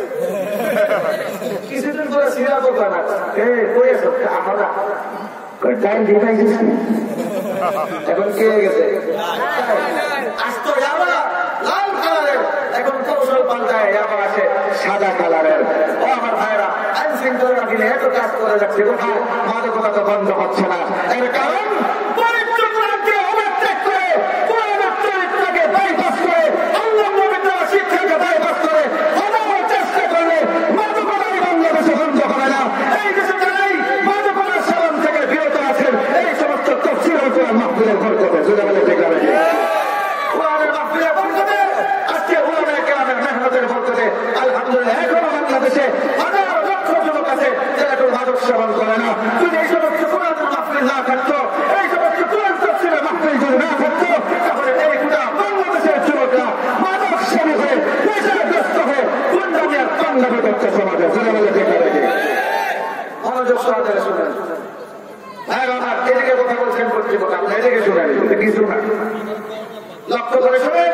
কিছুদিন করে সিরাপ না আমরা টাইম দিয়ে পাইছিস। এখন কে গেছে আস্ত লাল কালারের, এখন কৌশল পাল্টায় আবার আসে সাদা কালারের। ও আমার ভাইরা, আইন শৃঙ্খলা বাহিনী এত কাজ করে যাচ্ছে, কোথাও মাদকতা তো বন্ধ হচ্ছে না। এর কারণ শিক্ষাকে বাইপাস করে চেষ্টা করলে মাদকতাই বাংলাদেশে বন্ধ হবে না। এই দেশে যারাই মাদকতার সেবন থেকে বিরত আছেন, এই সমস্ত তফসিলের উপর মাহফিলের বরকতে জুড়ে বলে ঠিক আছে। কোরআনের মাহফিলের বরকতে, আজকে উলামায়ে কেরামের মেহনতের বরকতে আলহামদুলিল্লাহ এখনো বাংলাদেশে হাজার লক্ষ যুবক আছে যারা কোনো মাদক সেবন করে না। যদি এই সমস্ত কোরআনের মাহফিল না থাকতো, এই সমস্ত কোরআন তফসিলের মাহফিল যদি না থাকতো, তাহলে এই গোটা বাংলাদেশের যুবকরা মাদক সেবী হয়ে নেশাগ্রস্ত হয়ে গুন্ডামিয়ার পাঙ্গামি করতে সমাজে জুড়ে বলে ঠিক আছে। মনোযোগ সহকারে শুনেন। হ্যাঁ আমার এদিকে কথা বলছেন কর্তৃপক্ষ, আপনার এদিকে শুনেন, কিছু না লক্ষ্য করে শুনেন।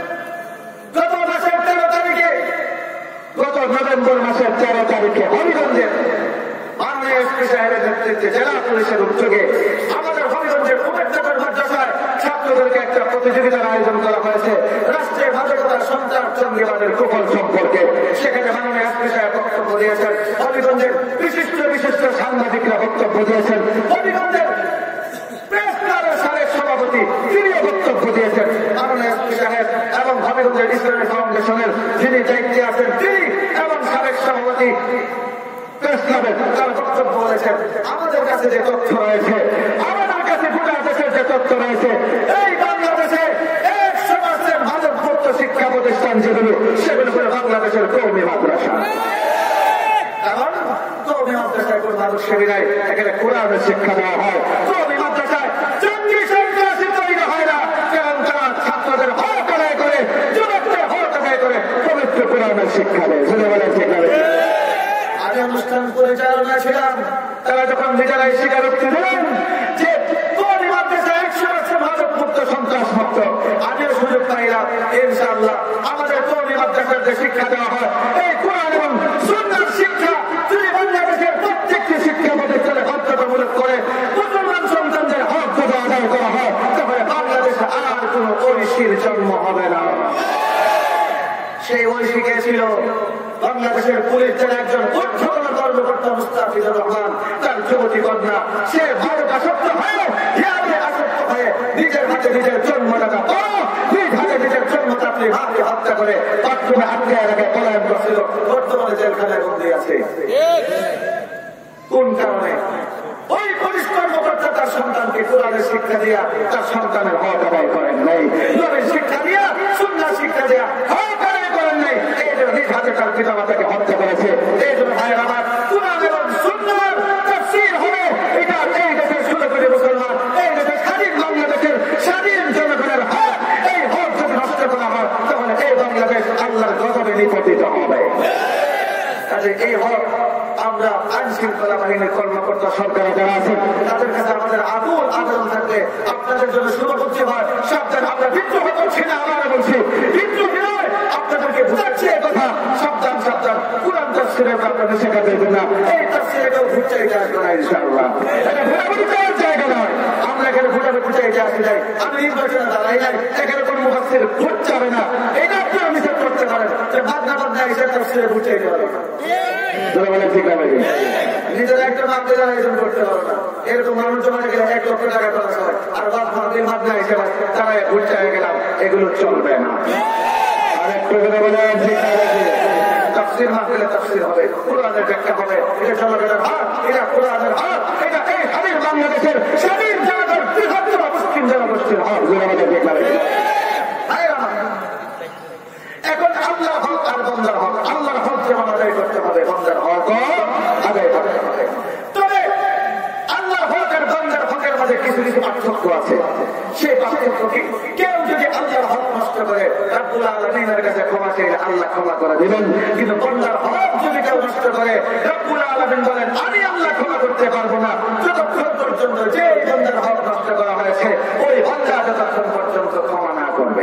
গত মাসের তেরো তারিখে গত নভেম্বর মাসের তেরো তারিখে হবিগঞ্জের মাননীয় এসপি সাহেবের নেতৃত্বে জেলা পুলিশের উদ্যোগে আমাদের হবিগঞ্জের কুমেরনগর মাদ্রাসায় ছাত্রদেরকে একটা প্রতিযোগিতার আয়োজন করা হয়েছে রাষ্ট্রের মাদকতার সন্ত্রাস জঙ্গিবাদের কুফল সম্পর্কে। সেখানে মাননীয় এসপি সাহেব বক্তব্য দিয়েছেন, হবিগঞ্জের বিশিষ্ট বিশিষ্ট সাংবাদিকরা বক্তব্য দিয়েছেন, হবিগঞ্জের প্রেস ক্লাবের সাবেক সভাপতি তিনিও বক্তব্য দিয়েছেন। মাননীয় এসপি সাহেব এবং হবিগঞ্জের ইসলামী ফাউন্ডেশনের যিনি দায়িত্বে আছেন তিনি এবং সাবেক সভাপতি প্রেস ক্লাবের তারা বক্তব্য বলেছেন। আমাদের কাছে যে তথ্য রয়েছে, আমাদের কাছে গোটা দেশের যে তথ্য রয়েছে, এই বাংলাদেশে একশো পার্সেন্ট মাদকমুক্ত শিক্ষা প্রতিষ্ঠান যেগুলো, সেগুলো করে বাংলাদেশের কওমি মাদ্রাসা। কারণ কওমি মাদ্রাসায় কোন মাদক সেবী নাই, এখানে কোরআনের শিক্ষা দেওয়া হয়। কওমি মাদ্রাসায় জঙ্গি সন্ত্রাসী তৈরি হয় না, কারণ তারা ছাত্রদের হক আদায় করে, যুবকদের হক আদায় করে পবিত্র কোরআনের শিক্ষা দেয়। শুনে বলে ঠিক আছে। আমি অনুষ্ঠান পরিচালনা ছিলাম, তারা যখন নিজেরাই স্বীকারোক্তি দিলেন যে কওমি মাদ্রাসা একশো পার্সেন্ট মাদক মুক্ত সন্ত্রাস মুক্ত, আমিও সুযোগ পাইলাম ইনশাআল্লাহ আমাদের কওমি মাদ্রাসার যে শিক্ষা দেওয়া হয় এই কোরআন এবং সুন্নাহর শিক্ষা যদি বাংলাদেশের প্রত্যেকটি শিক্ষা প্রতিষ্ঠানে বাধ্যতামূলক করে মুসলমান সন্তানদের হক যদি আদায় করা হয়, তাহলে বাংলাদেশে আর কোন ঐশীর জন্ম হবে না। সেই ঐশী কে ছিল? বাংলাদেশের পুলিশ জেলা একজন ঊর্ধ্বতন কর্মকর্তা মুস্তাফিজুর রহমান, তার যুবতী কন্যা, সে ভারত আসক্ত হয়ে ইয়াবে আসক্ত হয়ে নিজের হাতে নিজের জন্মদাতা ও নিজ হাতে নিজের জন্মদাত্রী মাকে হত্যা করে বাথরুমে আটকে রেখে পলায়ন করছিল, বর্তমানে জেলখানায় বন্দী আছে। কোন কারণে? ওই পুলিশ কর্মকর্তা তার সন্তানকে কোরআনের শিক্ষা দিয়া তার সন্তানের হক আদায় করেন নাই, নবীর শিক্ষা দিয়া সুন্নাহর শিক্ষা দিয়া হক আদায় করেন নাই। এই জন্য নিজ হাতে তার পিতা মাতাকে হত্যা করেছে। এই জন্য ভাইয়ের আমার কোরআন এবং সুন্নাহর তাফসীর হবে, এটা এই দেশের ষোলো কোটি মুসলমান, এই দেশের স্বাধীন বাংলাদেশের স্বাধীন জনগণের হক, এই হক যদি নষ্ট করা হয় তাহলে এই বাংলাদেশ আল্লাহর গজবে নিপতিত হবে। কাজে এই হক আমরা আইন শৃঙ্খলা বাহিনীর কর্মকর্তা সরকারে যারা আছেন তাদের কাছে আমাদের আগুন আন্দোলন থাকলে আপনাদের জন্য শুরু করতে হয়। সাবধান, আমরা বিদ্রোহ করছি না, আমরা বলছি বিদ্রোহ নয়, আপনাদেরকে বুঝাচ্ছি এই কথা। সাবধান সাবধান, কোরআন তাফসীরে আপনাদের শেখা দেবেন না, এই তাফসীরে কেউ ঘুরতে আসবে না ইনশাআল্লাহ। এটা ঘোরাঘুরি করার জায়গা নয়, আমরা এখানে ঘোরাঘুরি চাইতে আসি নাই, আমি নির্বাচনে দাঁড়াই নাই, এখানে কোন মুফাসসির ঘুরতে হবে না। এটা আপনারা নিষেধ করতে পারেন যে ভাবনা ভাবনা এসে তাফসীরে ঘুরতে পারে না, নিজের একটা মাদ্রাসা আয়োজন করতে পারো না, এরকম মানুষ জমা গেলে এক লক্ষ টাকা খরচ হয়, আর বাদ মাদ্রাসা মাদ্রাসা হিসেবে তারা ঘুরতে হয়ে গেলাম, এগুলো চলবে না। আর একটু বলে তাফসীর মাহফিলে তাফসীর হবে, কোরআনের ব্যাখ্যা হবে, এটা জনগণের হক, এটা কোরআনের হক, এটা এই স্বাধীন বাংলাদেশের স্বাধীন জনগণ বৃহত্তম মুসলিম জনগোষ্ঠীর হক। এখন আল্লাহ হক দিবেন। কিন্তু বান্দার হক যদি কেউ নষ্ট করে রব্বুল আলামিন বলেন আমি আল্লাহ ক্ষমা করতে পারবো না যতক্ষণ পর্যন্ত যে বান্দার হক নষ্ট করা হয়েছে ওই বান্দা যতক্ষণ পর্যন্ত ক্ষমা না করবে।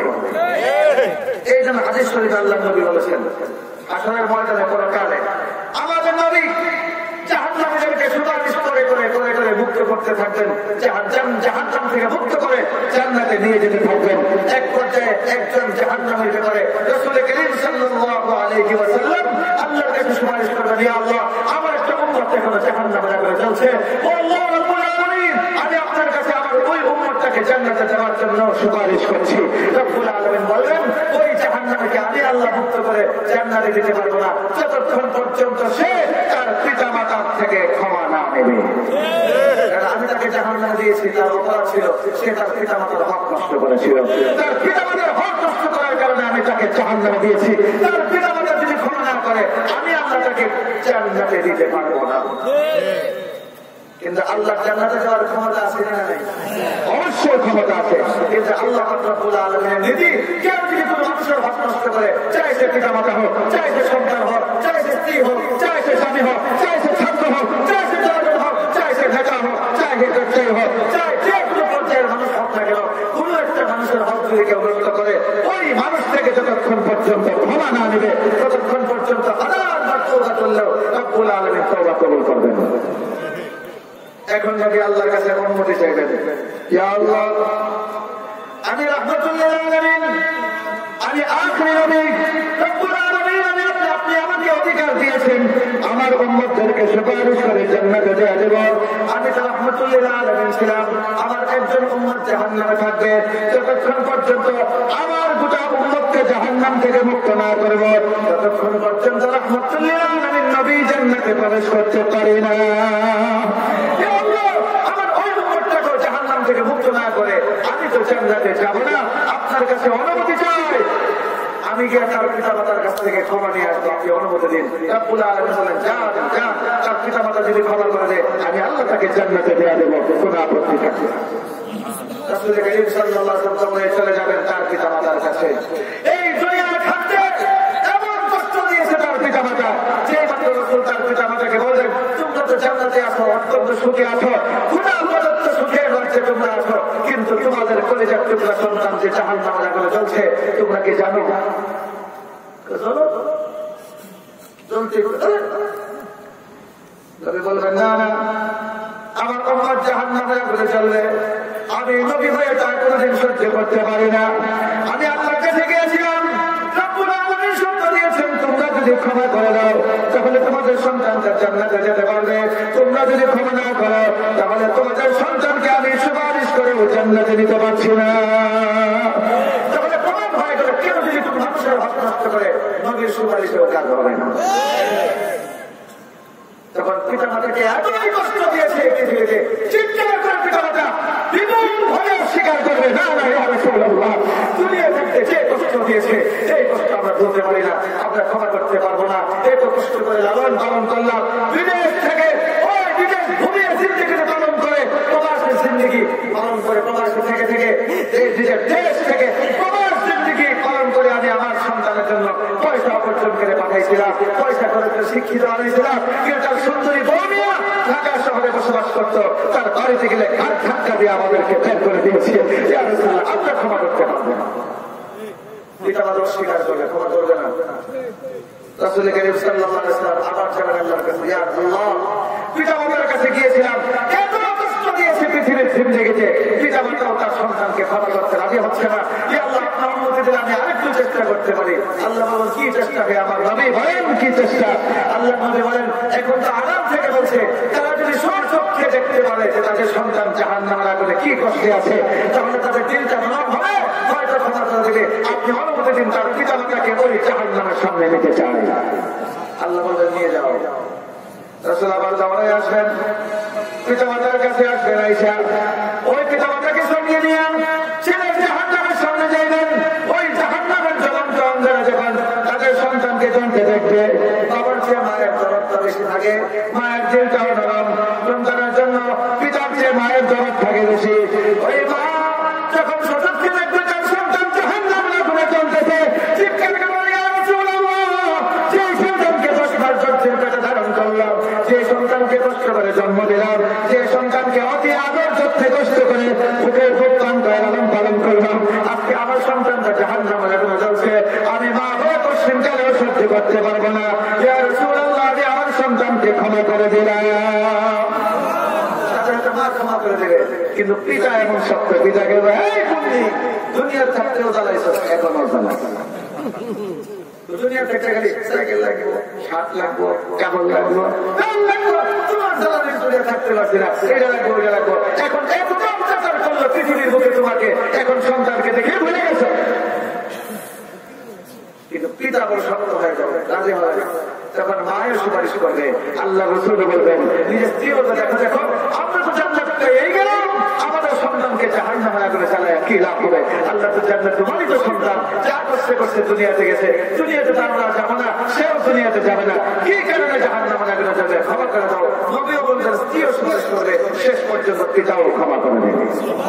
এই জন্য হাদিস শরীফে আল্লাহ নবী বলেছেন হাসরের ময়দানে পরকালে আমাদের নবী জাহান্নামীদেরকে সুপারিশ করে করে করে করে মুক্ত করতে থাকবেন, জাহান্নাম থেকে মুক্ত করে জান্নাতে নিয়ে যেতে থাকবেন। এক পর্যায়ে একজন জাহান্নামের ব্যাপারে রাসূল করিম সাল্লাল্লাহু আলাইহি ওয়াসাল্লাম আল্লাহর কাছে সুপারিশ করবেন, ইয়া আল্লাহ আমার একটা উম্মত এখনো জাহান্নামের আগুনে জ্বলছে, ও আল্লাহ রাব্বুল আলামিন আমি আপনার কাছে আমার ওই উম্মতটাকে জান্নাতে যাওয়ার জন্য সুপারিশ করছি। রব্বুল আলামিন বললেন ওই জাহান্নামীকে আমি আল্লাহ মুক্ত করে জান্নাতে দিতে পারবো না যতক্ষণ পর্যন্ত সে তার পিতা মাতার থেকে ক্ষমা না নেবে। আমি তাকে জাহান্নামে দিয়েছি, তার অপরাধ ছিল সে তার পিতা মাতার হক নষ্ট করেছিল, তার পিতা মাতার হক নষ্ট করার কারণে আমি তাকে জাহান্নামে দিয়েছি। তার পিতা মাতা যদি ক্ষমা না করে আমি আল্লাহ তাকে জান্নাতে দিতে পারবো না। কিন্তু আল্লাহ জান্নাতে যাওয়ার ক্ষমতা আছে না নাই? অবশ্যই ক্ষমতা আছে। কিন্তু আল্লাহ রাব্বুল আলামিনের নীতি কেউ যদি কোনো মানুষের হক নষ্ট করে, চাই সে পিতা মাতা হোক, চাই সে সন্তান হোক, চাই সে স্ত্রী হোক, চাই সে স্বামী হোক, চাই সে ছাত্র হোক, চাই সে জনগণ হোক, চাই সে নেতা হোক, চাই সে ব্যবসায়ী হোক, চাই যে কোনো পর্যায়ের মানুষ হোক না কেন, কোন একটা মানুষের হক যদি কেউ নষ্ট করে ওই মানুষ থেকে যতক্ষণ পর্যন্ত ক্ষমা না নেবে ততক্ষণ পর্যন্ত হাজার বার তওবা করলেও রব্বুল আলামিন তওবা কবুল করবেন না। এখন নবী আল্লাহর কাছে অনুমতি চাইবেন, ইয়া আল্লাহ আমি রাহমাতুল্লিল আলামিন, আমি আখির নবী, রব্বুল আলামিন আমি আপনি আমাকে অধিকার দিয়েছেন আমার উম্মতদেরকে সুপারিশ করে জান্নাতে দেয়া দেব। আমি তো রাহমাতুল্লিল আলামিন ছিলাম, আমার একজন উম্মত জাহান্নামে থাকবে যতক্ষণ পর্যন্ত আমার গোটা উম্মতকে জাহান্নাম থেকে মুক্ত না করব ততক্ষণ পর্যন্ত রাহমাতুল্লিল আলামিন নবী জান্নাতে প্রবেশ করতে পারি না। আমার ওই উম্মতটাকে জাহান্নাম থেকে মুক্ত না করে আমি তো জান্নাতে যাব না, আপনার কাছে অনুমতি চাই। আমি গিয়ে তার পিতা মাতার কাছ থেকে ক্ষমা নিয়ে আসবো, আপনি অনুমতি দিন। রব্বুল আলামিন বলেন যান যান, তার পিতা মাতা যদি ক্ষমা করে দেয় আমি আল্লাহ তাকে জান্নাতে দেয়া দেবো, কোনো আপত্তি থাকবে না। রাসূল করিম সাল্লাল্লাহু আলাইহি ওয়াসাল্লাম চলে যাবেন তার পিতা মাতার কাছে। এই দুনিয়ার খাদ্যে এমন কষ্ট দিয়েছে তার পিতা মাতা, যে মাত্র রাসূল তার পিতা মাতাকে বললেন তোমরা তো জান্নাতে আছো, অত্যন্ত সুখে আছো, খোদা প্রদত্ত সুখের রাজ্যে তোমরা আছো, কিন্তু তোমাদের কলিজার টুকরা সন্তান যে জাহান্নামের আগুনে জ্বলছে তোমরা কি জানো? নবী বলবেন না না আমার উম্মত জাহান্নামের আগুনে জ্বলবে, আমি নবী হয়ে তা কোনদিন সহ্য করতে পারি না। আমি আল্লাহর কাছে গিয়েছিলাম, রব্বুল আলামিন শর্ত দিয়েছেন তোমরা যদি ক্ষমা করে দাও তাহলে তোমাদের সন্তানটা জান্নাতে যেতে পারবে, তোমরা যদি ক্ষমা না করো তাহলে তোমাদের সন্তানকে আমি সুপারিশ করে জান্নাতে নিতে পারছি না। তাহলে প্রমাণ হয়ে গেল কেউ যদি কোনো মানুষের হক নষ্ট করে নবীর সুপারিশেও কাজ হবে না। তখন পিতা মাতাকে এতই কষ্ট দিয়েছে পৃথিবীতে, চিৎকার করে পিতা মাতা বিপুল ভয়ে স্বীকার করবে না না ইয়া রাসূলুল্লাহ দুনিয়া থাকতে যে কষ্ট দিয়েছে এই কষ্ট আমরা বলতে পারি না, আমরা ক্ষমা করতে পারবো না। এত কষ্ট করে লালন পালন করলাম, বিদেশ থেকে ওই বিদেশ ভূমির জিন্দিগিতে পালন করে প্রবাসের জিন্দিগি পালন করে প্রবাসী থেকে থেকে নিজের দেশ থেকে প্রবাস জিন্দিগি পালন করে আমি আমার সন্তানের জন্য পয়সা অর্জন করে পাঠাইছিলাম, পয়সা করে শিক্ষিত আনাইছিলাম, কিন্তু তার সুন্দরী বৌমিয়া ঢাকা শহরে বসবাস করতো, তার বাড়িতে গেলে ঘাট ধাক্কা দিয়ে আমাদেরকে বের করে দিয়েছে। আমরা ক্ষমা করতে পারবো না, পিতা মাতা অস্বীকার করলে ক্ষমা করবে না। রাসূল করিম সাল্লাল্লাহু আলাইহি ওয়াসাল্লাম আবার চলেন আল্লাহর কাছে, ইয়া আল্লাহ পিতা মাতার কাছে গিয়েছিলাম, এত কষ্ট দিয়েছে পৃথিবীর জিন্দেগিতে, পিতা মাতাও তার সন্তানকে ক্ষমা করতে রাজি হচ্ছে না। ইয়া আল্লাহ আপনার অনুমতি দিলে আমি আরেকটু চেষ্টা করতে পারি। আল্লাহ বলেন কি চেষ্টা? হে আমার নবী বলেন কি চেষ্টা? আল্লাহ নবী বলেন এখন তো আরাম থেকে বলছে, তারা যদি স্বচক্ষে দেখতে পারে যে তাদের সন্তান জাহান্নামের আগুনে কি কষ্টে আছে তাহলে তাদের দিলটা নরম হবে, হয়তো ক্ষমা করে দেবে। আপনি অনুমতি দিন তার পিতা মাতাকে ওই জাহান্নামের সামনে নিতে চায়। আল্লাহ বলেন নিয়ে যাও। রাসূল আবার দাওয়ায় আসবেন, পিতা মাতার কাছে আসবেন, আয়েশা ওই পিতা মাতাকে সঙ্গে নিয়ে ছেলে জাহান্নামের সামনে যাইবেন। ওই জাহান্নামের জ্বলন্ত অন্ধকারে যখন তাদের সন্তানকে জ্বলতে দেখবে, বাবার চেয়ে মায়ের দরদটা বেশি থাকে, মায়ের দিলটাও নরম, সন্তানের জন্য পিতার চেয়ে মায়ের দরদ থাকে বেশি। ওই মা যখন সচক্ষে দেখবে তার সন্তান জাহান্নামের আগুনে জ্বলতেছে, চিৎকার করে ইয়া রাসূলুল্লাহ যে সন্তানকে দশ মাস জর্জের পেটে ধারণ করলাম, যে সন্তানকে কষ্ট করে জন্ম দিলাম, যে সন্তানকে অতি আদর যত্নে কষ্ট করে বুকের বুক পান করে লালন পালন করলাম, আজকে আমার সন্তানটা জাহান্নামের আগুনে জ্বলছে, আমি মা হয়ে পশ্চিম কালেও সহ্য করতে পারবো না। ইয়া রাসূলুল্লাহ, আমি আমার সন্তানকে ক্ষমা করে দিলাম। মা ক্ষমা করে দেবে, কিন্তু পিতা এমন সত্য, পিতাকে দুনিয়ার থাকতেও জ্বালাইছ, এখনো জ্বালাই। দুনিয়া থেকে গেলে সাইকেল লাগবো, শার্ট লাগবো, কাপড় লাগবো, তোমার জ্বালানি দুনিয়া থাকতে পারছি না, এটা লাগবো, ওইটা লাগবো। এখন এত অত্যাচার করলো পৃথিবীর বুকে তোমাকে, এখন সন্তানকে দেখে ভুলে গেছো। কিন্তু পিতা বড় শক্ত হয়ে যাবে, রাজি হবে না। তখন মায়ের সুপারিশ করবে, আল্লাহ রাসূল বলবেন নিজের স্ত্রীও তো দেখো, দেখো আমরা তো জান্নাত পেয়ে গেলাম, আমাদের সন্তানকে জাহান্নামে আগুনে চালায় কি লাভ হবে? আল্লাহ তো জান্নাত তোমারই তো সন্তান, যা করতে করতে দুনিয়াতে গেছে, দুনিয়াতে তো আমরা যাবো না, সেও দুনিয়াতে যাবে না, কি কারণে জাহান্নামে আগুনে যাবে? ক্ষমা করে দাও। নবীও বলছেন স্ত্রীও সুপারিশ করবে, শেষ পর্যন্ত পিতাও ক্ষমা করে দেবে।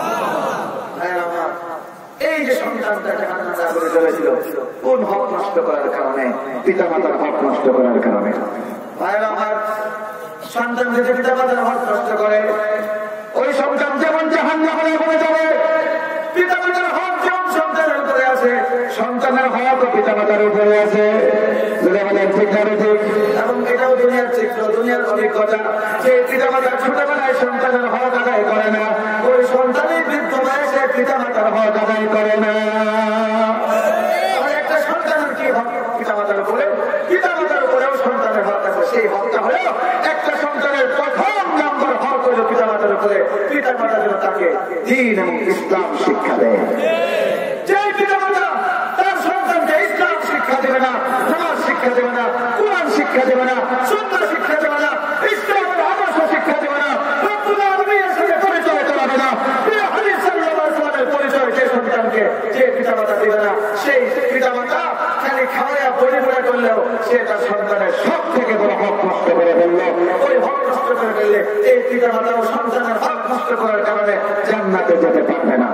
এই যে সন্তানটা জাহান্নামে আগুনে জ্বলেছিল, কোন হক নষ্ট করার কারণে? পিতা মাতার হক নষ্ট করার কারণে। ভাইরা আমার, সন্তান যে পিতা মাতার হক নষ্ট করে, ওই সন্তান যেমন জাহান্নামে আগুনে যাবে, পিতা মাতার হক যেমন সন্তানের উপরে আছে, সন্তানের হক পিতা মাতার উপরে আছে। এবং এটাও দুনিয়ার চিত্র, দুনিয়ার অভিজ্ঞতা, যে পিতা মাতার ছোটবেলায় সন্তানের হক আদায় করে না, ওই সন্তানের বৃদ্ধ বয়সে পিতা মাতার হক আদায় করে না। একটা সন্তানের কি হক পিতা মাতার উপরে? পিতা মাতার উপরেও সন্তানের হক আছে। সেই হকটা হলো একটা সন্তানের প্রথম নম্বর হক হলো পিতা মাতার উপরে, পিতা মাতা যেন তাকে দ্বীন এবং ইসলাম শিক্ষা দেয়। যে পিতা মাতা তার সন্তানকে ইসলাম শিক্ষা দেবে না, নামাজ শিক্ষা দেবে না, কোরআন শিক্ষা দেবে না, সুন্নাহ শিক্ষা দেবে না, ইসলামের আদর্শ শিক্ষা দেবে না, রব্বুল আলামিনের সাথে পরিচয় করাবে না, হাদিস সাল্লাল্লাহু আলাইহি ওয়াসাল্লামের পরিচয় যে সন্তানকে যে পিতামাতা দেবে না, সেই পিতামাতা খালি খাওয়া পরিপূরণ করলেও সে তার সন্তানের সব থেকে বড় হক নষ্ট করে ফেলল। ওই হক নষ্ট করে ফেললে এই পিতামাতা ও সন্তানের হক নষ্ট করার কারণে জান্নাতে যেতে পারবে না।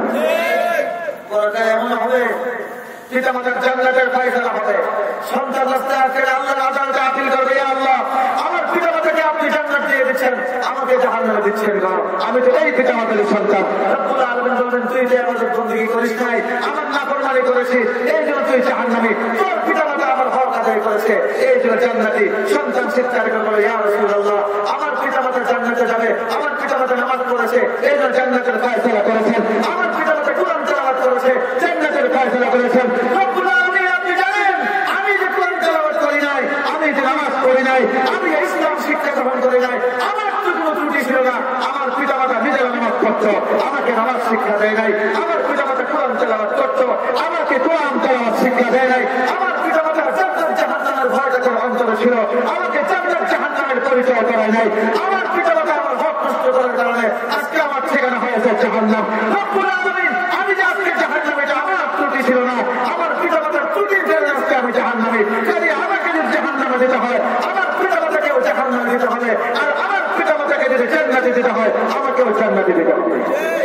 পরকালে এমন হবে পিতামাতার জান্নাতের ফয়সালা হবে, সন্তান রাস্তায় আজকে আল্লাহর আদালতে আপিল করবে, ইয়া আল্লাহ আমার পিতামাতাকে আপনি জান্নাত দিয়ে দিচ্ছেন, আমাকে জাহান্নামে দিচ্ছেন কেন? আমি তো এই পিতামাতারই সন্তান। রব্বুল আলামিন বলেন তুই যে ইবাদত বندگی করিস নাই, আমার নাফরমানি করেছিস, এই জন্য তুই জাহান্নামী। তোর পিতামাতা আমার হক আদায় করেছে, এই জন্য জান্নাতি। সন্তান চিৎকার করে বলে, ইয়া রাসূলুল্লাহ আমার পিতামাতা জান্নাতে যাবে, আমার পিতামাতা নামাজ পড়েছে, এই জন্য জান্নাতের ফয়সালা করেছেন, আমার পিতামাতা কুরআন তেলাওয়াত করেছে, জান্নাতের ফয়সালা করেছেন। রব্বুল আলামিন আপনি জানেন আমি যে কুরআন তেলাওয়াত করি নাই, আমি যে নামাজ পড়ি নাই, আমি ইসলাম শিক্ষা গ্রহণ করি নাই, আমার তো কোনো ত্রুটি ছিল না। আমার পিতামাতা নিজেরা নামাজ পড়তো, আমাকে নামাজ শিক্ষা দেয় নাই। আমার পিতামাতা কুরআন তেলাওয়াত করতো, আমাকে কোরআন তেলাওয়াত শিক্ষা দেয় নাই। আমার পিতামাতা জান্নাত জাহান্নামের ভয়টা তার অন্তরে ছিল, আমাকে জান্নাত জাহান্নামের পরিচয় করায় নাই। আমার পিতামাতা আমার হক নষ্ট করার কারণে আজকে আমার ঠিকানা হয়েছে জাহান্নাম। রব্বুল আলামিন আমি যে আজকে জাহান্নামে, এটা আমার ত্রুটি ছিল না, আমার পিতামাতার ত্রুটির কারণে আজকে আমি জাহান্নামী। কাজে আমাকে যদি জাহান্নামে দিতে হয়, আমার পিতামাতাকেও জাহান্নামে দিতে হবে, আর আমার পিতামাতাকে যদি জান্নাতে দিতে হয়, আমাকেও জান্নাতে দিতে হবে।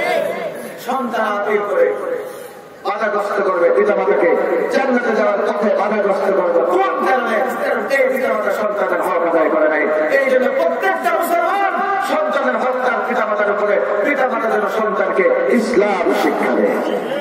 সন্তান আপিল করে বাধাগ্রস্ত করবে পিতামাতাকে, জান্নাতে যাওয়ার পথে বাধাগ্রস্ত করবে। কোন কারণে? এই পিতামাতা সন্তানের হক আদায় করে নাই। এই জন্য প্রত্যেকটা মুসলমান সন্তানের হক তার পিতামাতার উপরে, পিতামাতা যেন সন্তানকে ইসলাম শিক্ষা দেয়।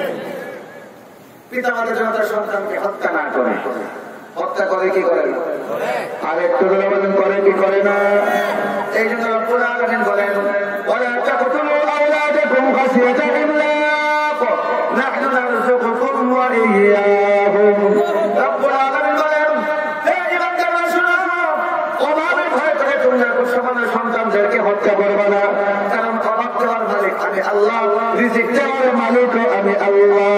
পিতামাতা যেন তার সন্তানকে হত্যা না করে। হত্যা করে কি করে না? আর একটু বলেন করে কি করে না? এই জন্য রব্বুল আলামিন বলেন ওয়ালা তাকতুলু আওলাদাকুম খাশিয়াতা ইমলাক নাহনু নারযুকুকুম ওয়া ইয়্যাহুম। রব্বুল আলামিন বলেন হে ইমানদাররা শুনো, অভাবের ভয় করে তোমরা সমানের সন্তানদেরকে হত্যা করবে না, কারণ অভাব দেওয়ার মালিক আমি আল্লাহ, রিজিক দেওয়ার মালিক আমি আল্লাহ।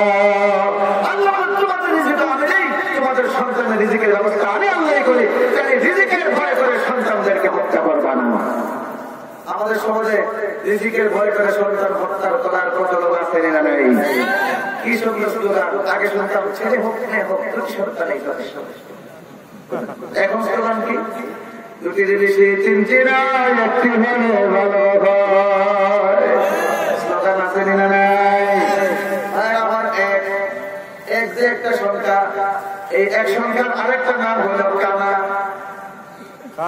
আল্লাহ তোমাদের রিজিক আমি দেই, তোমাদের সন্তানের রিজিকের ব্যবস্থা আমি আল্লাহই করি। তাই রিজিকের ভয় করে সন্তানদেরকে হত্যা করবে না। আমাদের সমাজে রিজিকের ভয় করে সন্তান হত্যা করার প্রচলন আছে না নেই? কি সুন্দর স্লোগান! আগে শুনতাম ছেলে হোক মেয়ে হোক দুটি সন্তানই যথেষ্ট। এখন স্লোগান কি? দুটি জিনিসই চিনছি না, একটি হলে ভালো হয়। স্লোগান আছে না নাই? আমার এক এক যে একটা সংখ্যা, এই এক সংখ্যার আরেকটা নাম হলো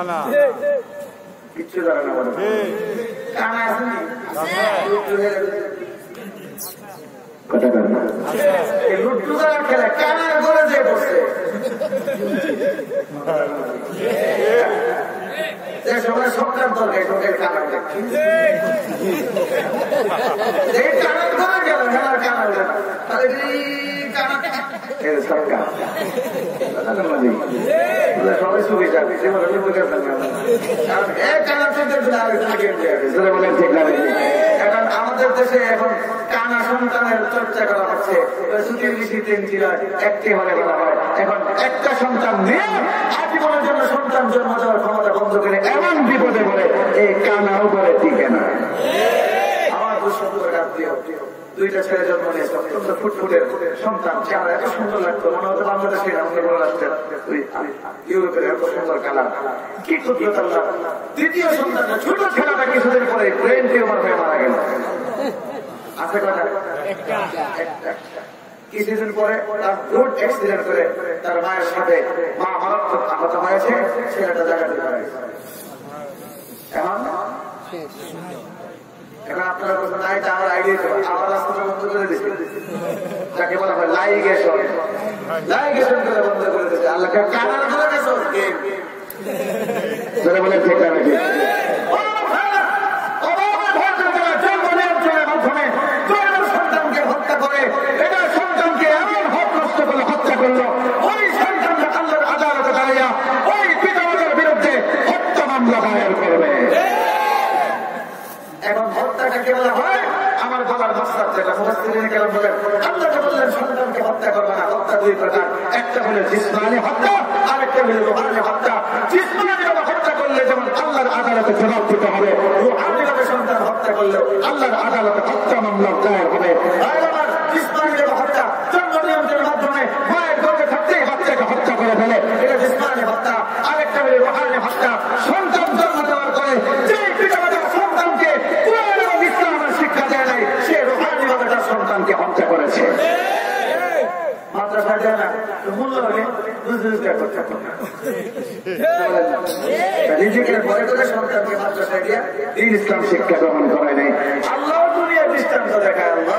কিচ্ছু জানে না বলে কানা আসেনি কথা বল না লুট্টু যারা খেলে কানার ঘরে যে বসে যে সময় সরকার দরকার ঢোকের কানার এই কানার ঘরে গেল হেলার কানার তাহলে সরকার সবাই সুবিধা এখন আমাদের দেশে এখন কানা সন্তানের চর্চা করা হচ্ছে একটি হলে বলা হয় এখন একটা সন্তান নিয়ে আজীবনের জন্য সন্তান জন্ম দেওয়ার ক্ষমতা বন্ধ করে এমন বিপদে পড়ে এই কানাও করে টিকে না। আমার দুঃসম্পর্ক আত্মীয় দুইটা ছেলে জন্ম নিয়েছে অত্যন্ত ফুটফুটের সন্তান চেহারা এত সুন্দর লাগতো মনে হতো বাংলাদেশে আমাদের বড় রাষ্ট্রের ইউরোপের এত সুন্দর কালার কি কুদরত আল্লাহ। দ্বিতীয় সন্তান ছোট ছেলেটা কিছুদিন পরে ব্রেন টিউমার হয়ে মারা গেল। আছে কথা কিছুদিন পরে তার রোড অ্যাক্সিডেন্ট করে তার মায়ের সাথে মা মারাত্মক আহত হয়েছে ছেলেটা জায়গাতে মারা গেছে। এখন এখন আপনারা বলছেন না এটা আমার আইডিয়া ছিল আমার রাস্তাটা বন্ধ করে দিচ্ছে যাকে বলা হয় লাইগেশন লাইগেশন করে বন্ধ করে দিচ্ছে আল্লাহকে কানার করে গেছে বলে ঠিক আছে সন্তানকে হত্যা করে এটা সন্তানকে এমন হক নষ্ট করে হত্যা করলো ওই সন্তানকে আল্লাহর আদালতে দাঁড়িয়ে ওই পিতামাতার বিরুদ্ধে হত্যা মামলা দায়ের করবে। এখন হত্যাটাকে বলা হয় আমার গলার মাস্টার যেটা মুফাসসিরিন কেরাম বলেন আল্লাহকে বললেন সন্তানকে হত্যা করবে না। হত্যা দুই প্রকার, একটা হলো জিসমানি হত্যা আরেকটা হলো রূহানি হত্যা। জিসমানি ভাবে হত্যা করলে যেমন আল্লাহর আদালতে জবাব দিতে হবে, রূহানি ভাবে সন্তান হত্যা করলে আল্লাহর আদালতে হত্যা মামলা দায়ের হবে। আমার জিসমানি ভাবে হত্যা জন্ম নিয়ন্ত্রণের মাধ্যমে মায়ের গর্ভে থাকতেই বাচ্চাকে হত্যা করে ফেলে, এটা জিসমানি হত্যা। আরেকটা হলো রূহানি হত্যা, সন্তান জন্ম দেওয়ার পরে যে পিতামাতা সন্তানকে কোরআন এবং ইসলামের শিক্ষা দেয় নাই সে রূহানি ভাবে তার সন্তানকে হত্যা করেছে। মাদ্রাসা দেয় না মূল্য হলে নিজেকে ভয় করে সন্তানকে মাদ্রাসায় দিয়ে দিন ইসলাম শিক্ষা গ্রহণ করে নাই। আল্লাহ দুনিয়া দৃষ্টান্ত দেখায়। আল্লাহ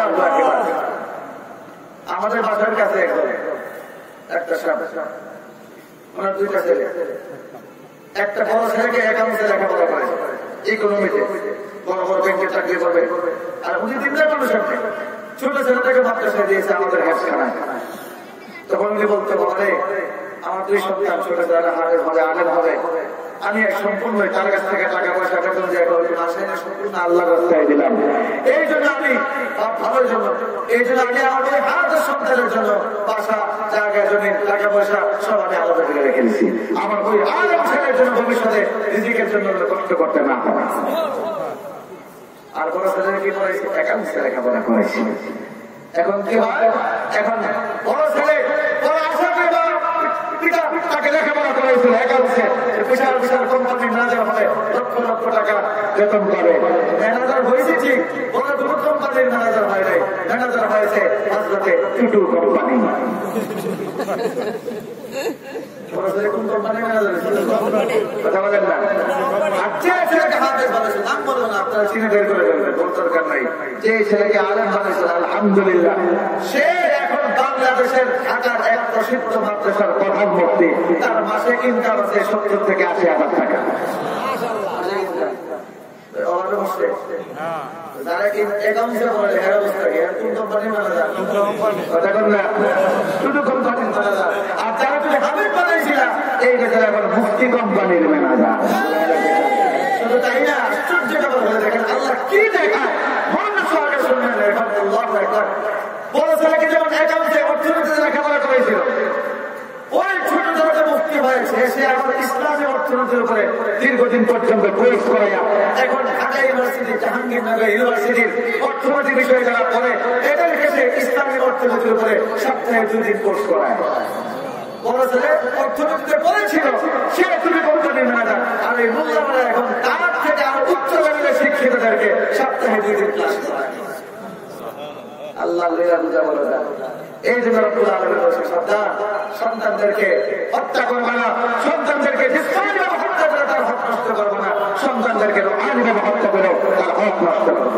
আমাদের বাসার কাছে একটা সাপ, ওনার দুইটা ছেলে, একটা বড় ছেলেকে একাউন্টে লেখাপড়া করে ইকোনমিতে বড় বড় ব্যাংকে চাকরি করবে, আর উনি তিনটা মানুষ আছে ছোট ছেলেটাকে মাদ্রাসায় দিয়েছে আমাদের হেফখানায়। তখন উনি বলতে পারে আমার দুই সন্তান ছোট ছেলেরা হারের হবে আলেম হবে, আমি এক সম্পূর্ণ তার কাছ থেকে টাকা পয়সা বেতন দিয়ে সম্পূর্ণ আল্লাহ রাস্তায় দিলাম। এই জন্য আমি ভালোর জন্য এই জন্য আমি আমার ওই হাজার সন্তানের জন্য বাসা জায়গা জমি টাকা পয়সা সব আমি আলাদা করে রেখে দিচ্ছি, আমার ওই আলেম ছেলের জন্য ভবিষ্যতে রিজিকের জন্য কষ্ট করতে না হয়। আর বড় ছেলে কি করেছে একাউন্টে লেখাপড়া করেছে। এখন কি হয়, এখন বড় ছেলে বড় আশা করে পিতা তাকে লেখাপড়া করেছিল একাউন্টে, বিশাল বিশাল কোম্পানির ম্যানেজার হবে, লক্ষ লক্ষ টাকা বেতন করে। ম্যানেজার হয়েছে ঠিক, বড় দুটো কোম্পানির ম্যানেজার হয় নাই, ম্যানেজার হয়েছে হযরতে টুটু কোম্পানি। কথা বলেন না, আপনারা চিনে বের করে ফেলবেন, কোন দরকার নাই। যে ছেলেকে আলেম বানিয়েছিল আলহামদুলিল্লাহ, সে এখন বাংলাদেশের ঢাকার এক প্রসিদ্ধ মাদ্রাসার প্রধানমন্ত্রী, তার মাসিক ইনকাম আছে সত্তর থেকে আশি হাজার টাকা। যারা কি একাউন্টে বলে এর অবস্থা কি কোন কোম্পানি ম্যানেজার, কথা বল না, শুধু কোম্পানির ম্যানেজার। আর যারা তুমি হাবিব বানাইছিল এই গেছে এখন মুফতি কোম্পানির ম্যানেজার। শুধু তাই না, আশ্চর্য ব্যাপার হয়ে দেখেন আল্লাহ কি দেখায়। মহান সাহাবে শুনলেন আল্লাহু আকবার, বড় ছেলেকে যেমন একাউন্টে অর্থনীতিতে লেখাপড়া করেছিল, ওই ছোট ছোট মুক্তি হয়েছে, সে এখন ইসলামী অর্থনীতির উপরে দীর্ঘদিন পর্যন্ত কোর্স করাইয়া এখন ঢাকা ইউনিভার্সিটি, জাহাঙ্গীরনগর ইউনিভার্সিটির অর্থনীতি বিষয়ে যারা পড়ে এদের ক্ষেত্রে ইসলামী অর্থনীতির উপরে সপ্তাহে দুই দিন কোর্স করায়। বড় ছেলে অর্থনীতিতে পড়েছিল, সে তুমি কোম্পানির ম্যানেজার, আর এই মোল্লামারা এখন তার থেকে আরো উচ্চ লেভেলের শিক্ষিতদেরকে সপ্তাহে দুই দিন ক্লাস করায়। আল্লাহ বুঝা বলো না। এই জন্য রব্বুল আলামিন বলেছেন সন্তান সন্তানদেরকে হত্যা করবে না, সন্তানদেরকে জিসমানিভাবে হত্যা করে তার যেভাবে হত্যা করে তার হক নষ্ট করবে।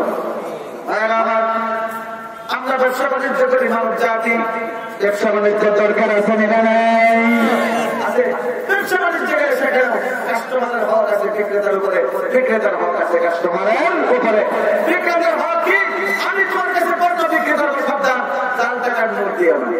আমরা ব্যবসা বাণিজ্য করি, মানব জাতি ব্যবসা বাণিজ্যের দরকার আছে না নাই? আছে। ব্যবসা বাণিজ্য করে সেখানে কাস্টমারের হক আছে বিক্রেতার উপরে, বিক্রেতার হক আছে কাস্টমারের উপরে। বিক্রেতার হক কি? আমি তোমার কাছে পণ্য বিক্রি করবো, সাবধান চাল টাকার নোট দিও না।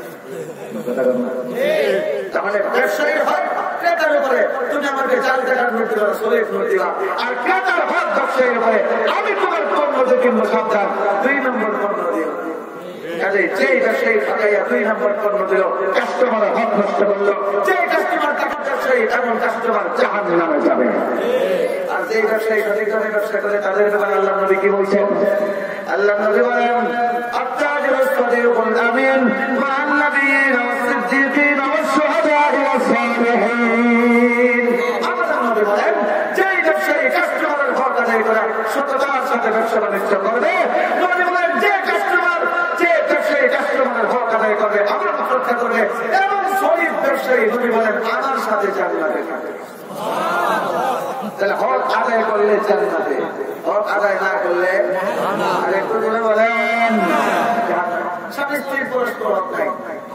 তাহলে ব্যবসায়ীর হক ক্রেতার উপরে, তুমি আমাকে চাল টাকার নোট দিবা, শরীর নোট দিবা। আর ক্রেতার হক ব্যবসায়ীর উপরে, আমি তোমার পণ্য যে কিনবো সাবধান দুই নম্বর পণ্য দিও। কাজে যেই ব্যবসায়ী ঠকাইয়া দুই নম্বর পণ্য দিল, কাস্টমারের হক নষ্ট করলো, যে কাস্টমার টাকা ব্যবসায়ী এমন কাস্টমার জাহান নামে যাবে। আর যে ব্যবসায়ী সঠিকভাবে ব্যবসা করে তাদের ব্যাপারে আল্লাহ নবী কি বলছেন? আল্লাহ নবী বলেন আত্তাজিরু সাদিকুল আমিন মা'আন নাবিয়্যিনা ওয়াস-সিদ্দীকিন ওয়াশ-শুহাদা'i ওয়াস-সালিহিন। আমাদের নবী বলেন যেই ব্যবসায়ী কাস্টমারের হক আদায় করে সততার সাথে ব্যবসা বাণিজ্য করবে, নবী বলেন যে কাস্টমার যে ব্যবসায়ী কাস্টমারের হক আদায় করবে, আমার রক্ষা করবে এবং শরীফ ব্যবসায়ী নবী বলেন আমার সাথে জান্নাতে থাকবে। তাহলে হক আদায় করলে জান্নাতে, হক আদায় না করলে আরেকটু বলে বলেন স্বামী স্ত্রীর পরস্পর হক নাই।